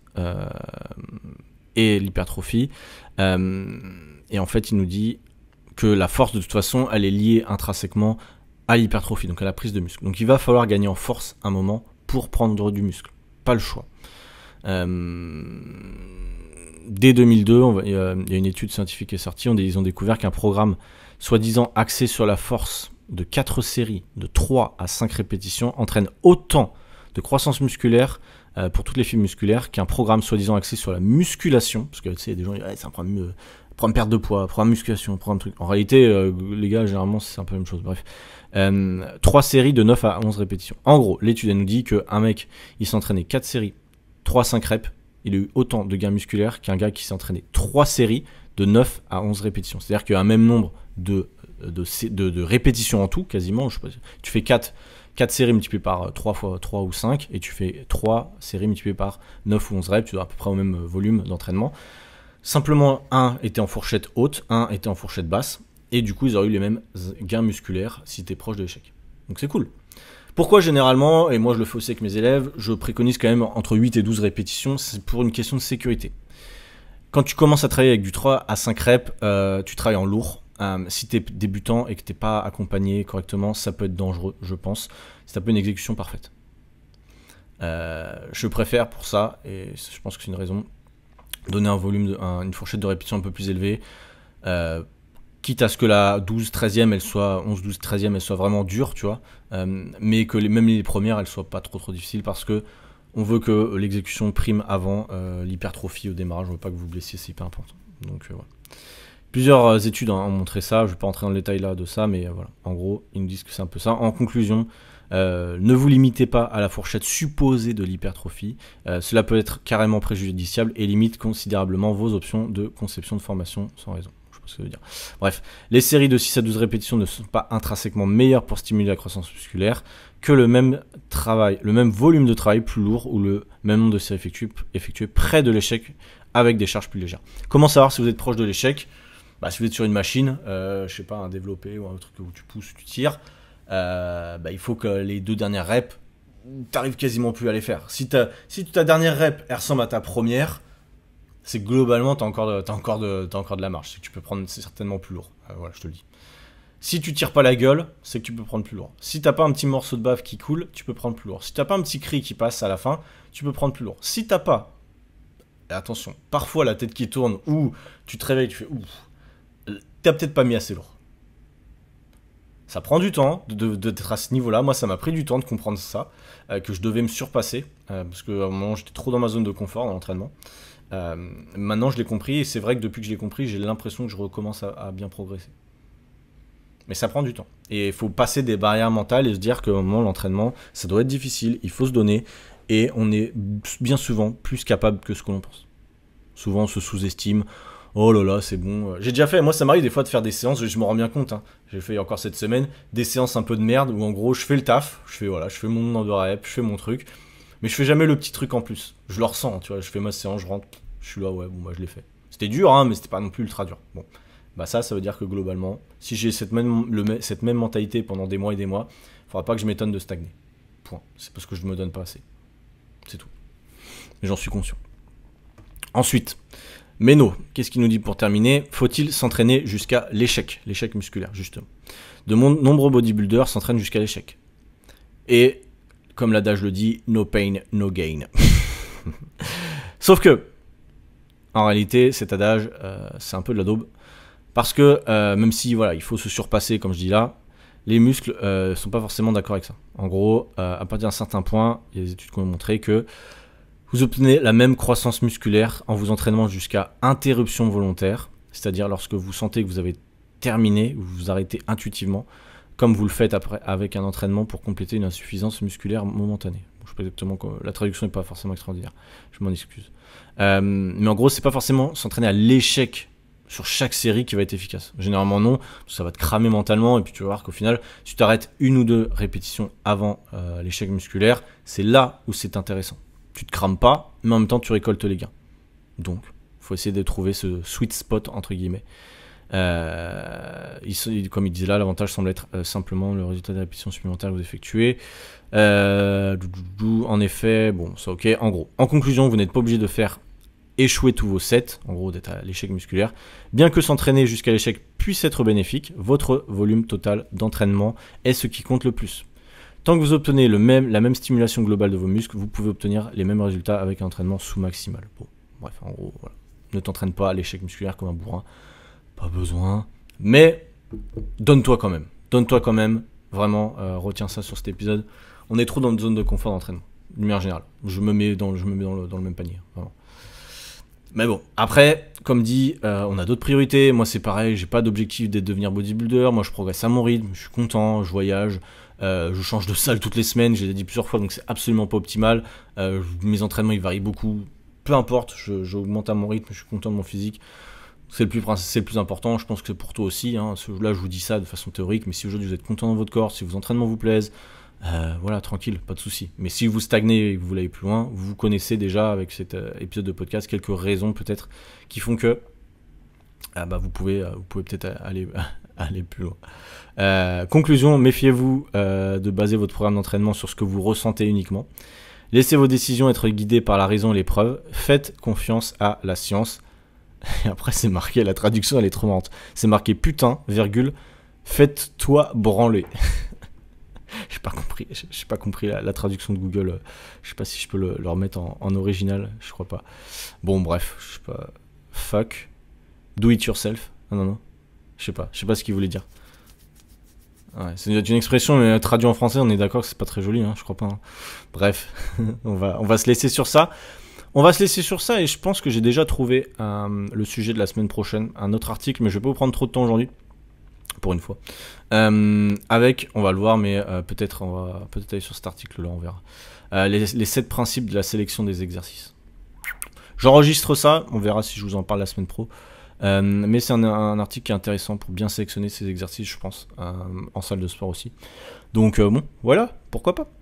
et l'hypertrophie. Et en fait, il nous dit que la force, de toute façon, elle est liée intrinsèquement à l'hypertrophie, donc à la prise de muscle. Donc il va falloir gagner en force un moment pour prendre du muscle. Pas le choix. Dès 2002, il y a une étude scientifique qui est sortie, ils ont découvert qu'un programme soi-disant axé sur la force de 4 séries de 3 à 5 répétitions entraîne autant de croissance musculaire pour toutes les fibres musculaires qu'un programme soi-disant axé sur la musculation, parce que tu sais, il y a des gens qui disent c'est un programme perte de poids, programme musculation, programme truc. En réalité, les gars, généralement, c'est un peu la même chose. Bref. 3 séries de 9 à 11 répétitions. En gros, l'étude, elle nous dit qu'un mec, il s'entraînait 4 séries, 3-5 reps, il a eu autant de gains musculaires qu'un gars qui s'est entraîné 3 séries de 9 à 11 répétitions. C'est-à-dire qu'il y a un même nombre de répétitions en tout, quasiment. Je sais pas, tu fais 4 séries multipliées par 3 fois 3 ou 5, et tu fais 3 séries multipliées par 9 ou 11 reps, tu dois à peu près au même volume d'entraînement. Simplement, un était en fourchette haute, un était en fourchette basse, et du coup, ils auraient eu les mêmes gains musculaires si tu es proche de l'échec. Donc c'est cool. Pourquoi généralement, et moi je le fais aussi avec mes élèves, je préconise quand même entre 8 et 12 répétitions, c'est pour une question de sécurité. Quand tu commences à travailler avec du 3 à 5 reps, tu travailles en lourd. Si tu es débutant et que tu n'es pas accompagné correctement, ça peut être dangereux, je pense. Si tu n'as pas une exécution parfaite. Je préfère pour ça, et je pense que c'est une raison, donner un volume, une fourchette de répétition un peu plus élevée, quitte à ce que la 12-13e, elle soit 11-12-13e, elle soit vraiment dure, tu vois, mais que même les premières, elles soient pas trop difficiles, parce que on veut que l'exécution prime avant l'hypertrophie au démarrage. On veut pas que vous vous blessiez, c'est hyper important. Donc voilà. Plusieurs études ont montré ça, je ne vais pas entrer dans le détail là de ça, mais voilà, en gros, ils nous disent que c'est un peu ça. En conclusion, ne vous limitez pas à la fourchette supposée de l'hypertrophie, cela peut être carrément préjudiciable et limite considérablement vos options de conception de formation sans raison. Je sais pas ce que ça veut dire. Bref, les séries de 6 à 12 répétitions ne sont pas intrinsèquement meilleures pour stimuler la croissance musculaire que le même volume de travail plus lourd ou le même nombre de séries effectuées près de l'échec avec des charges plus légères. Comment savoir si vous êtes proche de l'échec? Si vous êtes sur une machine, je sais pas, un développé ou un truc où tu pousses, tu tires, il faut que les 2 dernières reps, t'arrives quasiment plus à les faire. Si ta dernière rep, elle ressemble à ta première, c'est que globalement, t'as encore de la marge. C'est que tu peux prendre certainement plus lourd. Voilà, je te le dis. Si tu tires pas la gueule, c'est que tu peux prendre plus lourd. Si t'as pas un petit morceau de bave qui coule, tu peux prendre plus lourd. Si t'as pas un petit cri qui passe à la fin, tu peux prendre plus lourd. Si t'as pas, attention, parfois la tête qui tourne ou tu te réveilles, tu fais ouf. T'as peut-être pas mis assez lourd. Ça prend du temps d'être à ce niveau-là. Moi, ça m'a pris du temps de comprendre ça, que je devais me surpasser, parce qu'à un moment, j'étais trop dans ma zone de confort dans l'entraînement. Maintenant, je l'ai compris, et c'est vrai que depuis que je l'ai compris, j'ai l'impression que je recommence à bien progresser. Mais ça prend du temps. Et il faut passer des barrières mentales et se dire qu'au moment l'entraînement, ça doit être difficile, il faut se donner, et on est bien souvent plus capable que ce que l'on pense. Souvent, on se sous-estime. Oh là là, c'est bon. J'ai déjà fait, moi ça m'arrive des fois de faire des séances, je me rends bien compte, hein. J'ai fait encore cette semaine des séances un peu de merde où en gros je fais le taf, je fais mon nombre de reps, je fais mon truc, mais je fais jamais le petit truc en plus. Je le ressens, tu vois, je fais ma séance, je rentre, je suis là, ouais, bon bah je l'ai fait. C'était dur, hein, mais c'était pas non plus ultra dur. Bon, bah ça veut dire que globalement, si j'ai cette même mentalité pendant des mois et des mois, il faudra pas que je m'étonne de stagner. Point. C'est parce que je me donne pas assez. C'est tout. Mais j'en suis conscient. Ensuite. Meno, qu'est-ce qu'il nous dit pour terminer? Faut-il s'entraîner jusqu'à l'échec? L'échec musculaire, justement. De nombreux bodybuilders s'entraînent jusqu'à l'échec. Et, comme l'adage le dit, no pain, no gain. Sauf que, en réalité, cet adage, c'est un peu de la daube. Parce que, même si, voilà, il faut se surpasser, comme je dis là, les muscles sont pas forcément d'accord avec ça. En gros, à partir d'un certain point, il y a des études qui ont montré que vous obtenez la même croissance musculaire en vous entraînant jusqu'à interruption volontaire, c'est-à-dire lorsque vous sentez que vous avez terminé, vous vous arrêtez intuitivement, comme vous le faites après avec un entraînement pour compléter une insuffisance musculaire momentanée. Bon, je sais pas exactement quoi, la traduction n'est pas forcément extraordinaire, je m'en excuse. Mais en gros, c'est pas forcément s'entraîner à l'échec sur chaque série qui va être efficace. Généralement non, ça va te cramer mentalement et puis tu vas voir qu'au final, si tu t'arrêtes 1 ou 2 répétitions avant l'échec musculaire, c'est là où c'est intéressant. Tu te crames pas, mais en même temps tu récoltes les gains. Donc, il faut essayer de trouver ce sweet spot entre guillemets. Comme il disait là, l'avantage semble être simplement le résultat des répétitions supplémentaires que vous effectuez. En effet, bon, ça ok. En gros, en conclusion, vous n'êtes pas obligé de faire échouer tous vos sets, en gros d'être à l'échec musculaire. Bien que s'entraîner jusqu'à l'échec puisse être bénéfique, votre volume total d'entraînement est ce qui compte le plus. Tant que vous obtenez la même stimulation globale de vos muscles, vous pouvez obtenir les mêmes résultats avec un entraînement sous-maximal. Bon, bref, en gros, voilà. Ne t'entraîne pas à l'échec musculaire comme un bourrin. Pas besoin. Mais donne-toi quand même. Donne-toi quand même. Vraiment, retiens ça sur cet épisode. On est trop dans une zone de confort d'entraînement. De manière générale. Je me mets dans le même panier. Vraiment. Mais bon, après, comme dit, on a d'autres priorités. Moi, c'est pareil. J'ai pas d'objectif d'être devenir bodybuilder. Moi, je progresse à mon rythme. Je suis content. Je voyage. Je change de salle toutes les semaines, je l'ai dit plusieurs fois, donc c'est absolument pas optimal. Mes entraînements ils varient beaucoup, peu importe, j'augmente à mon rythme, je suis content de mon physique. C'est le plus important, je pense que c'est pour toi aussi. Hein. Là, je vous dis ça de façon théorique, mais si aujourd'hui vous êtes content dans votre corps, si vos entraînements vous plaisent, voilà, tranquille, pas de souci. Mais si vous stagnez et que vous voulez aller plus loin, vous connaissez déjà avec cet épisode de podcast quelques raisons peut-être qui font que vous pouvez peut-être aller plus loin. Conclusion, méfiez-vous de baser votre programme d'entraînement sur ce que vous ressentez uniquement. Laissez vos décisions être guidées par la raison et les preuves. Faites confiance à la science. Et après, c'est marqué, la traduction, elle est trop marrante. C'est marqué putain, virgule, faites-toi branler. J'ai pas compris la traduction de Google. Je sais pas si je peux le remettre en original. Je crois pas. Bon, bref, je sais pas. Fuck. Do it yourself. Non. Je sais pas ce qu'il voulait dire. Ouais, c'est une expression, mais traduit en français, on est d'accord que c'est pas très joli, hein, je crois pas. Hein. Bref, on va se laisser sur ça. On va se laisser sur ça et je pense que j'ai déjà trouvé le sujet de la semaine prochaine, un autre article, mais je vais pas vous prendre trop de temps aujourd'hui, pour une fois. On va le voir, mais peut-être on va peut-être aller sur cet article-là, on verra. Les 7 principes de la sélection des exercices. J'enregistre ça, on verra si je vous en parle la semaine pro. Mais c'est un article qui est intéressant pour bien sélectionner ces exercices, je pense, en salle de sport aussi. Donc bon, voilà, pourquoi pas.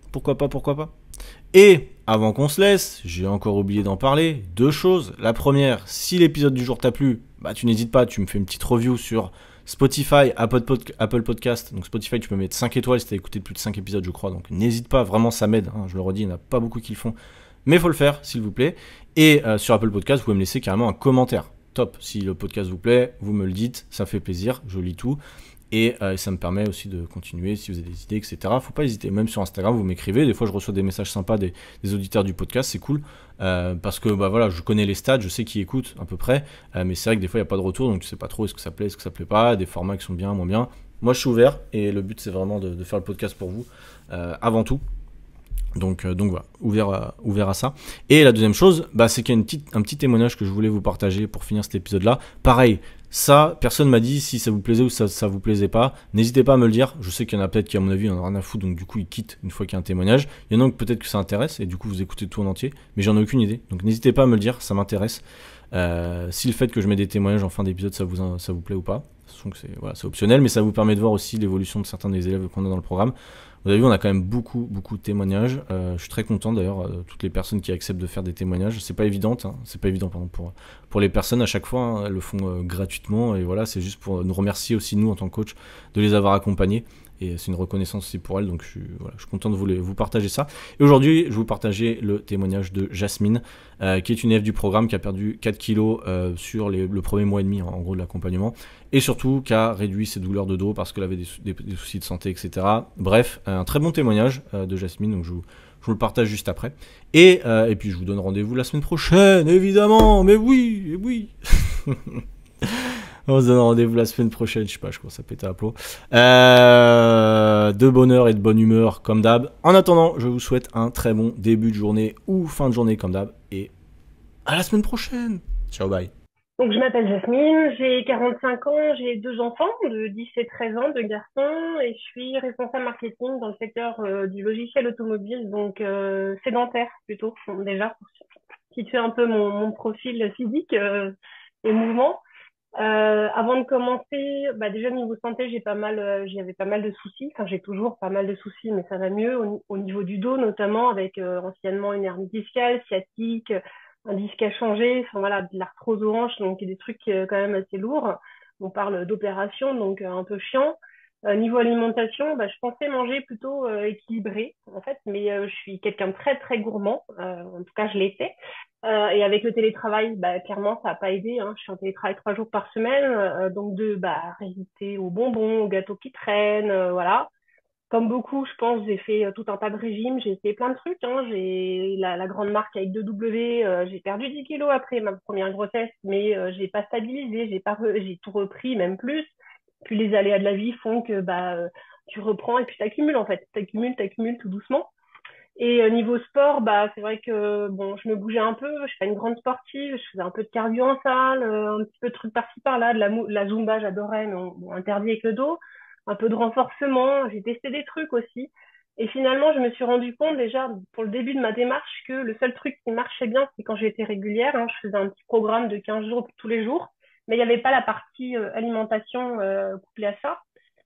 Et avant qu'on se laisse, j'ai encore oublié d'en parler, 2 choses. La première, si l'épisode du jour t'a plu, bah tu n'hésites pas, tu me fais une petite review sur Spotify, Apple Podcast. Donc Spotify, tu peux mettre 5 étoiles si t'as écouté plus de 5 épisodes, je crois. Donc n'hésite pas, vraiment ça m'aide, hein, je le redis, il n'y en a pas beaucoup qui le font. Mais il faut le faire, s'il vous plaît. Et sur Apple Podcast, vous pouvez me laisser carrément un commentaire. Top, si le podcast vous plaît, vous me le dites, ça fait plaisir, je lis tout. Et ça me permet aussi de continuer si vous avez des idées, etc. Faut pas hésiter, même sur Instagram, vous m'écrivez. Des fois, je reçois des messages sympas des auditeurs du podcast, c'est cool. Parce que bah, voilà, je connais les stats, je sais qui écoute à peu près. Mais c'est vrai que des fois, il n'y a pas de retour, donc tu sais pas trop est-ce que ça plaît, est-ce que ça plaît pas. Des formats qui sont bien, moins bien. Moi, je suis ouvert et le but, c'est vraiment de faire le podcast pour vous avant tout. Donc voilà, ouvert à ça. Et la deuxième chose, bah, c'est qu'il y a un petit témoignage que je voulais vous partager pour finir cet épisode-là. Pareil, ça, personne m'a dit si ça vous plaisait ou ça vous plaisait pas. N'hésitez pas à me le dire. Je sais qu'il y en a peut-être qui, à mon avis, en ont rien à foutre, donc du coup, ils quittent une fois qu'il y a un témoignage. Il y en a peut-être que ça intéresse, et du coup, vous écoutez tout en entier, mais j'en ai aucune idée. Donc n'hésitez pas à me le dire, ça m'intéresse. Si le fait que je mets des témoignages en fin d'épisode, ça vous plaît ou pas. Donc c'est optionnel, mais ça vous permet de voir aussi l'évolution de certains des élèves qu'on a dans le programme. Vous avez vu, on a quand même beaucoup de témoignages. Je suis très content d'ailleurs de toutes les personnes qui acceptent de faire des témoignages. C'est pas évident, pour les personnes à chaque fois, hein, elles le font gratuitement et voilà, c'est juste pour nous remercier aussi nous en tant que coach de les avoir accompagnés. Et c'est une reconnaissance aussi pour elles, donc je suis content de vous partager ça. Et aujourd'hui, je vais vous partager le témoignage de Jasmine, qui est une élève du programme qui a perdu 4 kilos sur le premier mois et demi, en gros, de l'accompagnement. Et surtout, qui a réduit ses douleurs de dos parce qu'elle avait des soucis de santé, etc. Bref, un très bon témoignage de Jasmine, donc je vous le partage juste après. Et puis, je vous donne rendez-vous la semaine prochaine, évidemment. Mais oui. On se donne rendez-vous la semaine prochaine, je sais pas, je commence à péter à plomb. De bonheur et de bonne humeur, comme d'hab. En attendant, je vous souhaite un très bon début de journée ou fin de journée, comme d'hab. Et à la semaine prochaine. Ciao, bye. Donc, je m'appelle Jasmine, j'ai 45 ans, j'ai 2 enfants de 10 et 13 ans, 2 garçons, et je suis responsable marketing dans le secteur du logiciel automobile, donc sédentaire plutôt, déjà, pour situer un peu mon profil physique et mouvement. Avant de commencer, bah déjà niveau santé, j'avais pas mal de soucis. Enfin, j'ai toujours pas mal de soucis, mais ça va mieux au niveau du dos, notamment avec anciennement une hernie discale, sciatique, un disque à changer. Enfin voilà, de l'arthrose aux hanches, donc des trucs quand même assez lourds. On parle d'opération, donc un peu chiant. Niveau alimentation, bah, je pensais manger plutôt équilibré en fait, mais je suis quelqu'un de très très gourmand. En tout cas, je l'étais. Et avec le télétravail, bah, clairement, ça n'a pas aidé, hein. Je suis en télétravail 3 jours par semaine, donc résister aux bonbons, aux gâteaux qui traînent, voilà. Comme beaucoup, je pense, j'ai fait tout un tas de régimes, j'ai essayé plein de trucs, hein. J'ai la grande marque avec 2W, j'ai perdu 10 kilos après ma première grossesse, mais j'ai pas stabilisé, j'ai tout repris, même plus. Puis les aléas de la vie font que tu reprends et puis t'accumules en fait, t'accumules tout doucement. Et niveau sport, bah c'est vrai que bon, je me bougeais un peu, je suis pas une grande sportive, je faisais un peu de cardio en salle, un petit peu de trucs par-ci par-là, la Zumba, j'adorais, mais bon, interdit avec le dos, un peu de renforcement, j'ai testé des trucs aussi. Et finalement, je me suis rendu compte déjà pour le début de ma démarche que le seul truc qui marchait bien, c'est quand j'étais régulière, hein, je faisais un petit programme de 15 jours tous les jours, mais il n'y avait pas la partie alimentation couplée à ça.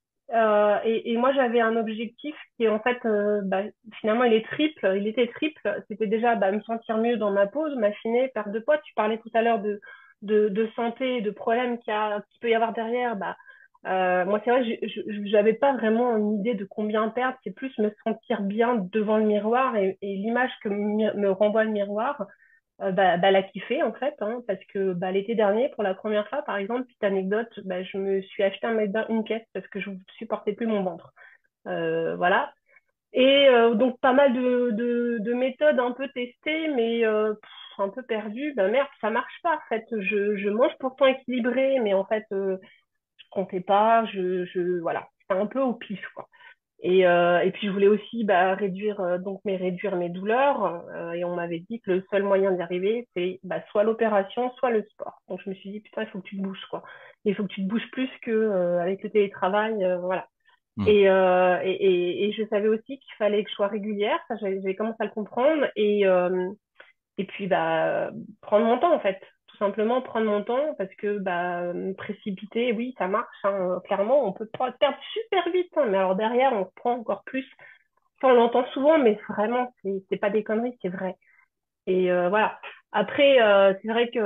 Et moi, j'avais un objectif qui est en fait, finalement, il était triple. C'était déjà me sentir mieux dans ma peau, m'affiner, perdre de poids. Tu parlais tout à l'heure de santé, de problèmes qu'il peut y avoir derrière. Moi, c'est vrai, j'avais pas vraiment une idée de combien perdre. C'est plus me sentir bien devant le miroir et l'image que me renvoie le miroir la kiffer en fait, hein, parce que l'été dernier, pour la première fois, par exemple, petite anecdote, je me suis acheté une pièce parce que je ne supportais plus mon ventre. Voilà. Et donc pas mal de méthodes un peu testées, mais un peu perdues. Merde, ça marche pas en fait. Je mange pourtant équilibré, mais en fait, je comptais pas. Voilà, c'était un peu au pif quoi. Et puis je voulais aussi réduire réduire mes douleurs. Et on m'avait dit que le seul moyen d'y arriver, c'est soit l'opération, soit le sport. Donc je me suis dit putain, il faut que tu te bouges quoi. Il faut que tu te bouges plus que avec le télétravail, voilà. Hmm. Et je savais aussi qu'il fallait que je sois régulière. Ça, j'avais commencé à le comprendre. Et puis, prendre mon temps, en fait. Tout simplement, prendre mon temps, parce que, me précipiter, oui, ça marche, hein. Clairement, on peut perdre super vite, hein, mais alors derrière, on reprend encore plus. Ça, on l'entend souvent, mais vraiment, c'est pas des conneries, c'est vrai. Et voilà. Après, c'est vrai que,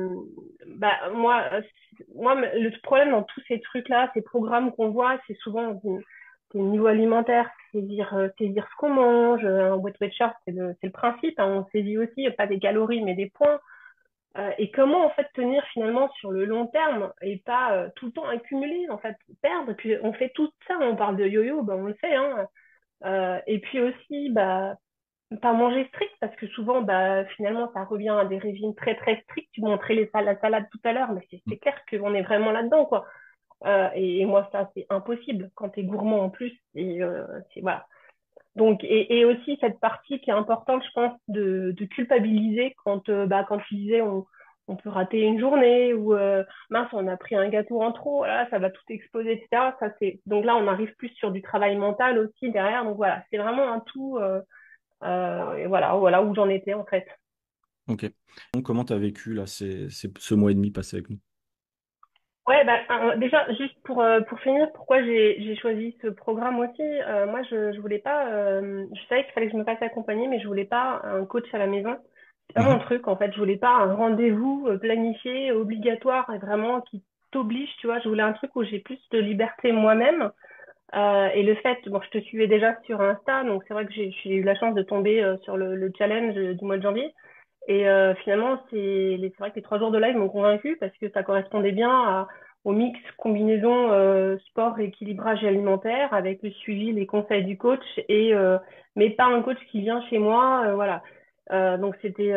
moi, le problème dans tous ces trucs-là, ces programmes qu'on voit, c'est souvent c'est le niveau alimentaire, saisir ce qu'on mange. Un Weight Watcher, c'est le principe, hein. On saisit aussi pas des calories, mais des points. Et comment en fait tenir finalement sur le long terme et pas tout le temps accumuler, en fait, perdre. Et puis on fait tout ça, on parle de yo-yo, on le fait, hein. Et puis aussi, pas manger strict parce que souvent finalement ça revient à des régimes très très stricts. Tu montrais la salade tout à l'heure, mais c'est clair qu'on est vraiment là-dedans quoi. Et moi ça c'est impossible quand t'es gourmand en plus. Et c'est voilà. Donc et aussi cette partie qui est importante je pense de culpabiliser quand tu disais on peut rater une journée ou mince on a pris un gâteau en trop, voilà, ça va tout exploser, etc. Ça c'est donc là on arrive plus sur du travail mental aussi derrière. Donc voilà, c'est vraiment un tout. Et voilà où j'en étais en fait. Ok. Donc, comment tu as vécu là, ce mois et demi passé avec nous? Ouais, déjà, juste pour finir, pourquoi j'ai choisi ce programme aussi, moi, je voulais pas, je savais qu'il fallait que je me fasse accompagner, mais je voulais pas un coach à la maison. C'est pas mon Mhm. truc, en fait. Je voulais pas un rendez-vous planifié, obligatoire, et vraiment qui t'oblige, tu vois. Je voulais un truc où j'ai plus de liberté moi-même. Et le fait, bon, je te suivais déjà sur Insta, donc c'est vrai que j'ai eu la chance de tomber sur le challenge du mois de janvier. Et finalement, c'est vrai que les 3 jours de live m'ont convaincu parce que ça correspondait bien au mix combinaison sport, équilibrage alimentaire avec le suivi, les conseils du coach mais pas un coach qui vient chez moi, voilà. Donc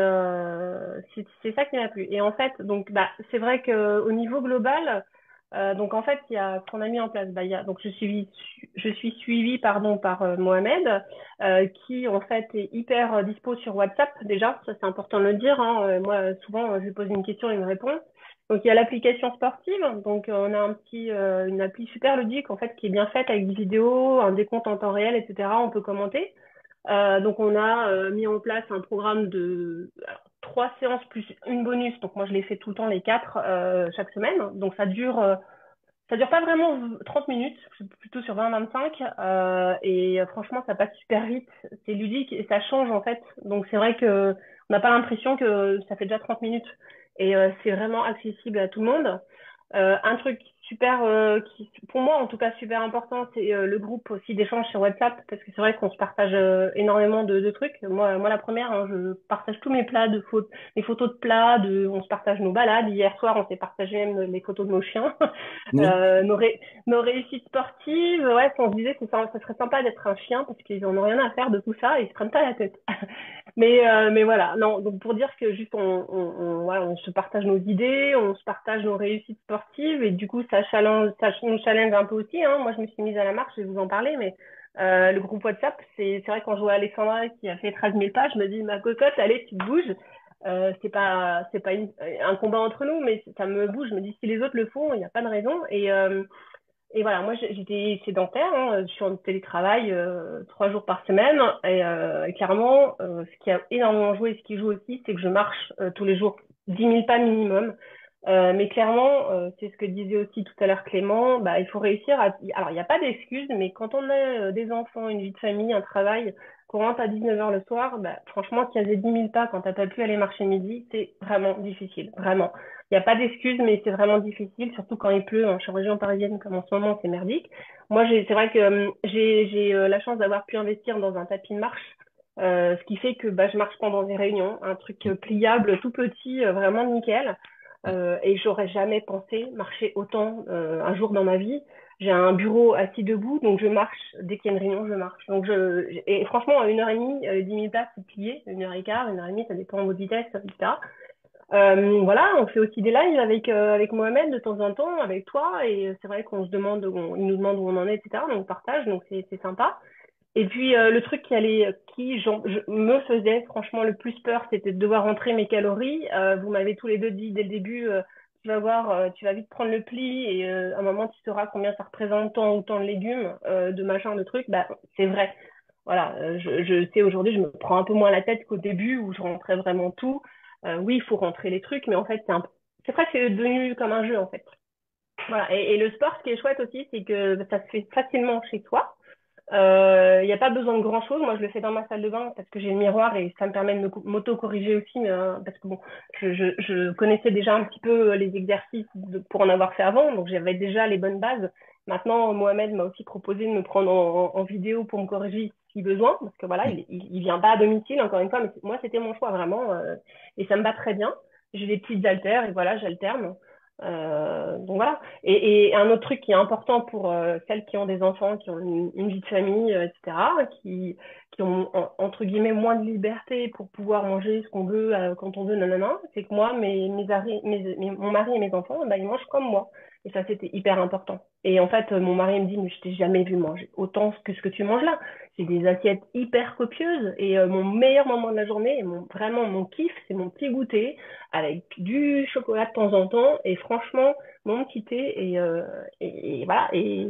c'est ça qui m'a plu. Et en fait, donc c'est vrai que au niveau global, donc en fait il y a ce qu'on a mis en place. Il y a donc je suis suivie pardon par Mohamed qui en fait est hyper dispo sur WhatsApp déjà, ça c'est important de le dire, hein. Moi souvent je lui pose une question, il me répond. Donc il y a l'application sportive, donc on a une appli super ludique en fait qui est bien faite avec des vidéos, un décompte en temps réel, etc. On peut commenter. Donc on a mis en place un programme de 3 séances plus une bonus. Donc moi je les fais tout le temps les quatre chaque semaine. Donc ça dure pas vraiment 30 minutes, c'est plutôt sur 20-25. Et franchement, ça passe super vite. C'est ludique et ça change en fait. Donc c'est vrai que on n'a pas l'impression que ça fait déjà 30 minutes. Et c'est vraiment accessible à tout le monde. Un truc super, pour moi en tout cas super important, c'est le groupe aussi d'échange sur WhatsApp parce que c'est vrai qu'on se partage énormément de trucs. Moi la première, hein, je partage tous mes plats, les photos de plats, on se partage nos balades. Hier soir, on s'est partagé même les photos de nos chiens. Oui. Nos réussites sportives, ouais, on se disait que ça serait sympa d'être un chien parce qu'ils en ont rien à faire de tout ça et ils se prennent pas la tête. Mais voilà, non, donc pour dire que juste voilà, on se partage nos idées, on se partage nos réussites sportives et du coup ça nous challenge un peu aussi, hein. Moi je me suis mise à la marche, je vais vous en parler, mais le groupe WhatsApp, c'est vrai quand je vois Alexandra qui a fait 13 000 pages, je me dis ma cocotte, allez, tu te bouges. C'est pas un combat entre nous, mais ça me bouge. Je me dis si les autres le font, il n'y a pas de raison. Et voilà, moi j'étais sédentaire, hein, je suis en télétravail 3 jours par semaine et clairement, ce qui a énormément joué et ce qui joue aussi, c'est que je marche tous les jours 10 000 pas minimum. Mais clairement, c'est ce que disait aussi tout à l'heure Clément, il faut réussir à... Alors, il n'y a pas d'excuse, mais quand on a des enfants, une vie de famille, un travail, qu'on rentre à 19 h le soir, franchement, caser 10 000 pas quand t'as pas pu aller marcher midi, c'est vraiment difficile, vraiment. Il n'y a pas d'excuse, mais c'est vraiment difficile, surtout quand il pleut. Hein. Je suis en région parisienne, comme en ce moment, c'est merdique. Moi, c'est vrai que j'ai la chance d'avoir pu investir dans un tapis de marche, ce qui fait que je marche pendant des réunions, un truc pliable, tout petit, vraiment nickel. Et j'aurais jamais pensé marcher autant un jour dans ma vie. J'ai un bureau assis debout, donc je marche. Dès qu'il y a une réunion, je marche. Et franchement, à 1 h 30, 10 000 pas, c'est plié. 1 h 15, 1 h 30, ça dépend de votre vitesse, etc. Voilà, on fait aussi des lives avec Mohamed de temps en temps, avec toi, et c'est vrai qu'on se demande, il nous demande où on en est, etc. Donc on partage, donc c'est sympa. Et puis le truc me faisait franchement le plus peur, c'était de devoir rentrer mes calories. Vous m'avez tous les deux dit dès le début, tu vas voir, tu vas vite prendre le pli et à un moment tu sauras combien ça représente tant ou tant de légumes, de machin, de trucs. Bah c'est vrai. Voilà, je sais aujourd'hui, je me prends un peu moins la tête qu'au début où je rentrais vraiment tout. Oui, il faut rentrer les trucs, mais en fait c'est presque devenu comme un jeu en fait. Voilà. Et le sport, ce qui est chouette aussi, c'est que ça se fait facilement chez soi. Il n'y a pas besoin de grand-chose. Moi, je le fais dans ma salle de bain parce que j'ai le miroir et ça me permet de m'auto-corriger aussi. Mais, parce que bon, je connaissais déjà un petit peu les exercices pour en avoir fait avant, donc j'avais déjà les bonnes bases. Maintenant, Mohamed m'a aussi proposé de me prendre en vidéo pour me corriger si besoin, parce que voilà, il vient pas à domicile, encore une fois, mais moi, c'était mon choix vraiment, et ça me va très bien. J'ai des petites haltères et voilà, j'alterne. Donc voilà. Et un autre truc qui est important pour celles qui ont des enfants, qui ont une vie de famille, etc., qui ont entre guillemets moins de liberté pour pouvoir manger ce qu'on veut quand on veut, nanana, c'est que moi, mon mari et mes enfants, bah, ils mangent comme moi. Et ça, c'était hyper important. Et en fait, mon mari me dit, mais je t'ai jamais vu manger autant que ce que tu manges là. C'est des assiettes hyper copieuses. Et mon meilleur moment de la journée, et vraiment mon kiff, c'est mon petit goûter avec du chocolat de temps en temps. Et franchement, mon petit thé et voilà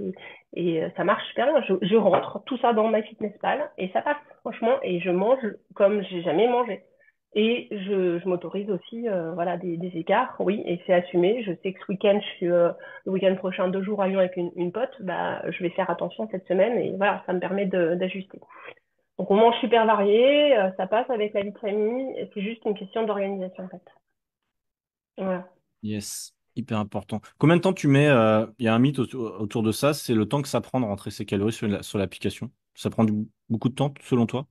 et ça marche super bien. Je rentre tout ça dans ma fitness pal et ça passe franchement et je mange comme j'ai jamais mangé. Et je m'autorise aussi voilà des écarts, oui, et c'est assumé. Je sais que ce week-end, je suis le week-end prochain 2 jours à Lyon avec une pote, bah je vais faire attention cette semaine et voilà, ça me permet d'ajuster. Donc on mange super varié, ça passe avec la vie de famille, et c'est juste une question d'organisation en fait. Voilà. Yes, hyper important. Combien de temps tu mets, il y a un mythe autour de ça, c'est le temps que ça prend de rentrer ses calories sur l'application. Ça prend beaucoup de temps, selon toi?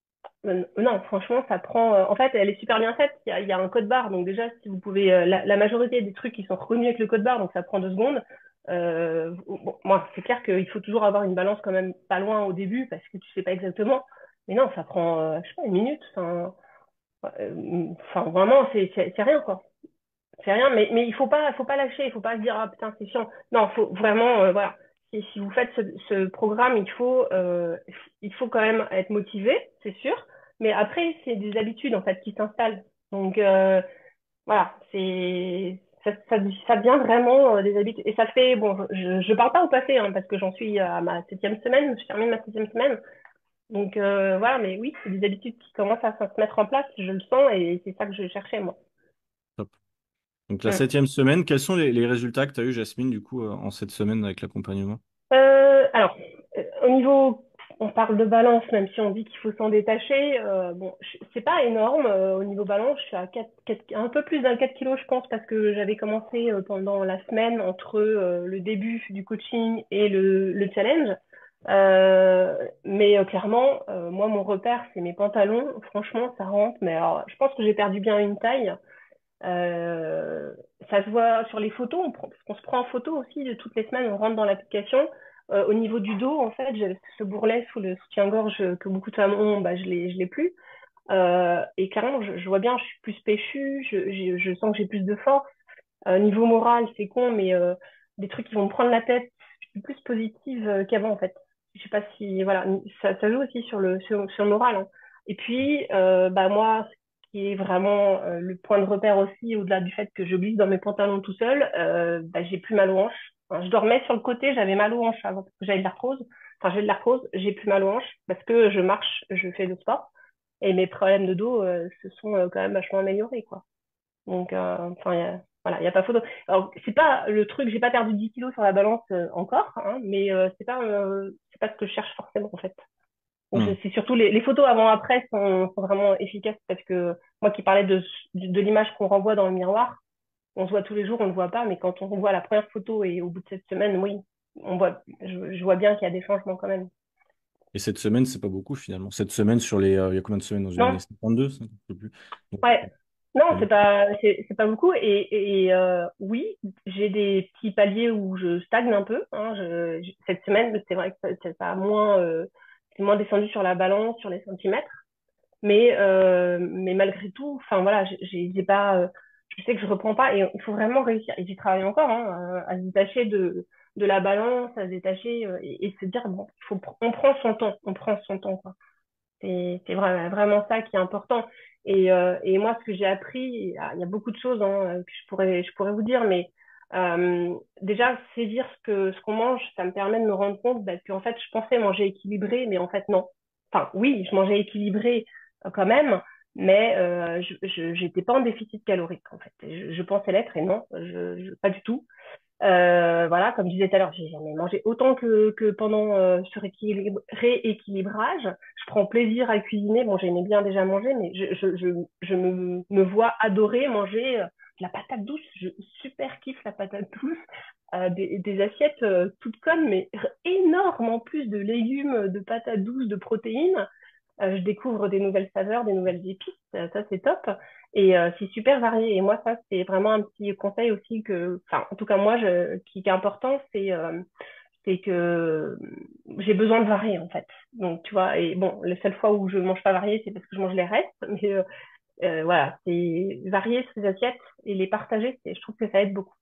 Non, franchement, ça prend. En fait, elle est super bien faite. Il y a un code barre. Donc, déjà, si vous pouvez. La majorité des trucs qui sont reconnus avec le code barre, donc ça prend 2 secondes. Bon, moi, c'est clair qu'il faut toujours avoir une balance quand même pas loin au début parce que tu sais pas exactement. Mais non, ça prend, je sais pas, une minute. Vraiment, c'est rien, quoi. C'est rien, mais il faut pas lâcher, il faut pas se dire, ah putain, c'est chiant. Non, faut vraiment, voilà. Si vous faites ce programme, il faut quand même être motivé, c'est sûr. Mais après, c'est des habitudes, en fait, qui s'installent. Donc, voilà, ça devient vraiment des habitudes. Et ça fait, bon, je parle pas au passé, hein, parce que j'en suis à ma 7e semaine, je termine ma 7e semaine. Donc, voilà, mais oui, c'est des habitudes qui commencent à se mettre en place, je le sens, et c'est ça que je cherchais, moi. Top. Donc la Mm. 7e semaine, quels sont les résultats que tu as eu, Jasmine, du coup, en cette semaine avec l'accompagnement? Alors, au niveau, on parle de balance, même si on dit qu'il faut s'en détacher. Bon, c'est pas énorme au niveau balance. Je suis à un peu plus d'un 4 kilos, je pense, parce que j'avais commencé pendant la semaine entre le début du coaching et le challenge. Mais clairement, moi, mon repère, c'est mes pantalons. Franchement, ça rentre. Mais alors, je pense que j'ai perdu bien une taille. Euh, Ça se voit sur les photos, parce qu'on se prend en photo aussi de toutes les semaines, on rentre dans l'application. Au niveau du dos, en fait, j'ai ce bourrelet sous le soutien-gorge que beaucoup de femmes ont, bah, je l'ai plus. Et clairement, je vois bien, je suis plus péchue, je sens que j'ai plus de force. Niveau moral, c'est con, mais des trucs qui vont me prendre la tête, je suis plus positive qu'avant, en fait. Je sais pas si, voilà, ça joue aussi sur le moral, hein. Et puis, bah, moi, ce qui est vraiment le point de repère aussi, au-delà du fait que je glisse dans mes pantalons tout seul, bah, j'ai plus mal aux hanches. Enfin, je dormais sur le côté, j'avais mal aux hanches avant que j'aille de l'arthrose. Enfin, j'ai de l'arthrose, j'ai plus mal aux hanches parce que je marche, je fais le sport. Et mes problèmes de dos se sont quand même vachement améliorés, quoi. Donc, enfin, voilà, il y a pas photo. Alors, c'est pas le truc, j'ai pas perdu 10 kilos sur la balance encore, hein, mais c'est pas ce que je cherche forcément en fait. Donc, Hmm. c'est surtout les photos avant-après sont vraiment efficaces parce que moi qui parlais de l'image qu'on renvoie dans le miroir, on se voit tous les jours, on ne le voit pas, mais quand on voit la première photo et au bout de cette semaine, oui, je vois bien qu'il y a des changements quand même. Et cette semaine, c'est pas beaucoup finalement. Cette semaine, il y a combien de semaines dans une année? Non, 52, ça, je sais plus. Donc, ouais. Non, pas beaucoup. c'est pas beaucoup. Et oui, j'ai des petits paliers où je stagne un peu, hein. Cette semaine, c'est vrai que ça a moins, c'est moins descendu sur la balance, sur les centimètres. Mais malgré tout, enfin voilà, j'ai pas. je sais que je reprends pas et il faut vraiment réussir. Et j'y travaille encore, hein, à se détacher de la balance, à se détacher et se dire, bon, on prend son temps, on prend son temps, quoi. C'est vraiment ça qui est important. Et moi, ce que j'ai appris, il y a beaucoup de choses hein, que je pourrais vous dire, mais déjà, saisir ce qu'on mange, ça me permet de me rendre compte bah, qu'en fait, je pensais manger équilibré, mais en fait, non. Enfin, oui, je mangeais équilibré quand même, mais j'étais pas en déficit calorique, en fait. Je pensais l'être et non, pas du tout. Voilà, comme je disais tout à l'heure, j'ai jamais mangé autant que pendant ce rééquilibrage. Je prends plaisir à cuisiner. Bon, j'aimais bien déjà manger, mais je me vois adorer manger de la patate douce. Je super kiffe la patate douce. Des assiettes toutes connes, mais énormes en plus de légumes, de patates douces, de protéines. Je découvre des nouvelles saveurs, des nouvelles épices, ça c'est top. Et c'est super varié. Et moi, ça, c'est vraiment un petit conseil aussi enfin, en tout cas moi, qui est important, c'est que j'ai besoin de varier en fait. Donc tu vois, et bon, la seule fois où je mange pas varié, c'est parce que je mange les restes. Mais voilà, c'est varier ces assiettes et les partager, je trouve que ça aide beaucoup.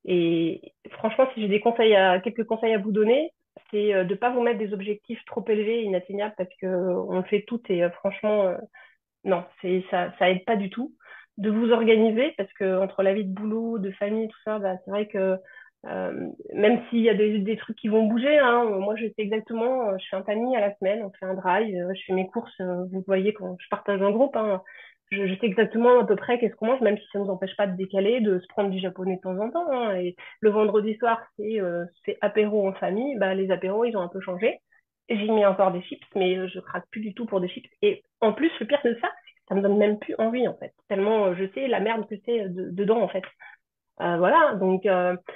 Et franchement, si j'ai quelques conseils à vous donner, c'est de pas vous mettre des objectifs trop élevés et inatteignables parce que on le fait tout et franchement, non, ça aide pas du tout. De vous organiser parce que entre la vie de boulot, de famille, tout ça, bah, c'est vrai que même s'il y a des trucs qui vont bouger, hein, moi je sais exactement, je fais un panier à la semaine, on fait un drive, je fais mes courses, vous voyez quand je partage un groupe, hein, je sais exactement à peu près qu'est-ce qu'on mange, même si ça ne nous empêche pas de décaler, de se prendre du japonais de temps en temps. Hein, et le vendredi soir, c'est apéro en famille, bah, les apéros ils ont un peu changé. J'ai mis encore des chips, mais je craque plus du tout pour des chips. Et en plus, le pire de ça, c'est que ça me donne même plus envie en fait, tellement je sais la merde que c'est dedans en fait. Voilà, donc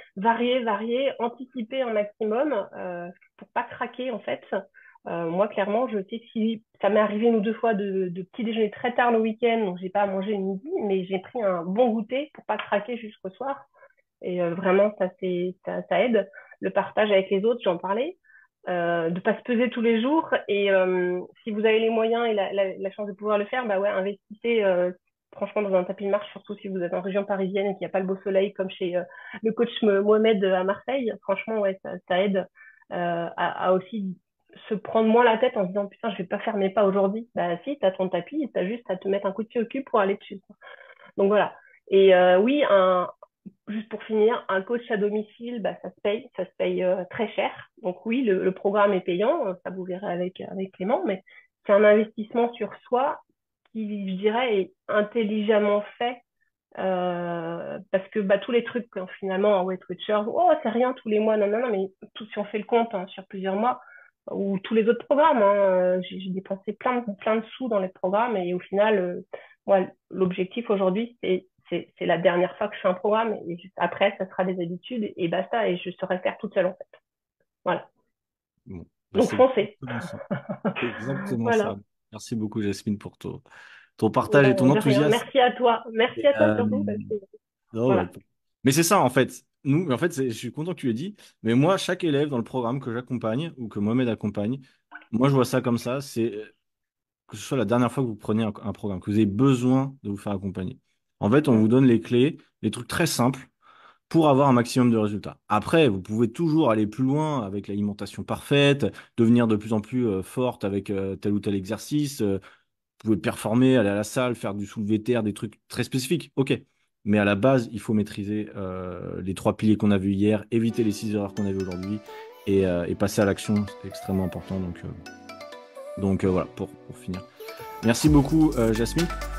varier, anticiper un maximum pour pas craquer en fait. Moi, clairement, je sais que si ça m'est arrivé une ou deux fois de petit déjeuner très tard le week-end, donc j'ai pas à manger le midi, mais j'ai pris un bon goûter pour pas craquer jusqu'au soir. Et vraiment, ça aide. Le partage avec les autres, j'en parlais. De pas se peser tous les jours et si vous avez les moyens et la chance de pouvoir le faire, bah ouais, investissez franchement dans un tapis de marche, surtout si vous êtes en région parisienne et qu'il n'y a pas le beau soleil comme chez le coach Mohamed à Marseille. Franchement, ouais, ça aide à aussi se prendre moins la tête en se disant putain, je vais pas faire mes pas aujourd'hui. Bah si, t'as ton tapis et t'as juste à te mettre un coup de pied au cul pour aller dessus. Donc voilà. Et oui, juste pour finir, un coach à domicile, bah, ça se paye très cher. Donc oui, le programme est payant, ça vous verrez avec Clément, mais c'est un investissement sur soi qui, je dirais, est intelligemment fait parce que bah, tous les trucs finalement en Weight Watchers, oh c'est rien tous les mois, non non non, mais tout si on fait le compte hein, sur plusieurs mois ou tous les autres programmes, hein, j'ai dépensé plein de sous dans les programmes et au final, moi l'objectif aujourd'hui c'est la dernière fois que je fais un programme et juste après ça sera des habitudes et basta et je saurai faire toute seule en fait. Voilà. Bon, bah, Donc c'est foncez. exactement ça. C'est exactement ça. Voilà. Merci beaucoup, Jasmine, pour ton partage et ton De rien. enthousiasme. Merci à toi. Et, Merci à toi surtout parce que non, voilà. mais c'est ça, en fait. Nous, en fait, je suis content que tu l'aies dit. Mais moi, chaque élève dans le programme que j'accompagne ou que Mohamed accompagne, moi, je vois ça comme ça. C'est que ce soit la dernière fois que vous prenez un programme, que vous avez besoin de vous faire accompagner. En fait, on vous Mm. donne les clés, les trucs très simples pour avoir un maximum de résultats. Après, vous pouvez toujours aller plus loin avec l'alimentation parfaite, devenir de plus en plus forte avec tel ou tel exercice. Vous pouvez performer, aller à la salle, faire du soulevé de terre, des trucs très spécifiques. Ok. Mais à la base, il faut maîtriser les trois piliers qu'on a vus hier, éviter les 6 erreurs qu'on a vues aujourd'hui et passer à l'action. C'est extrêmement important. Donc voilà, pour finir. Merci beaucoup, Jasmine.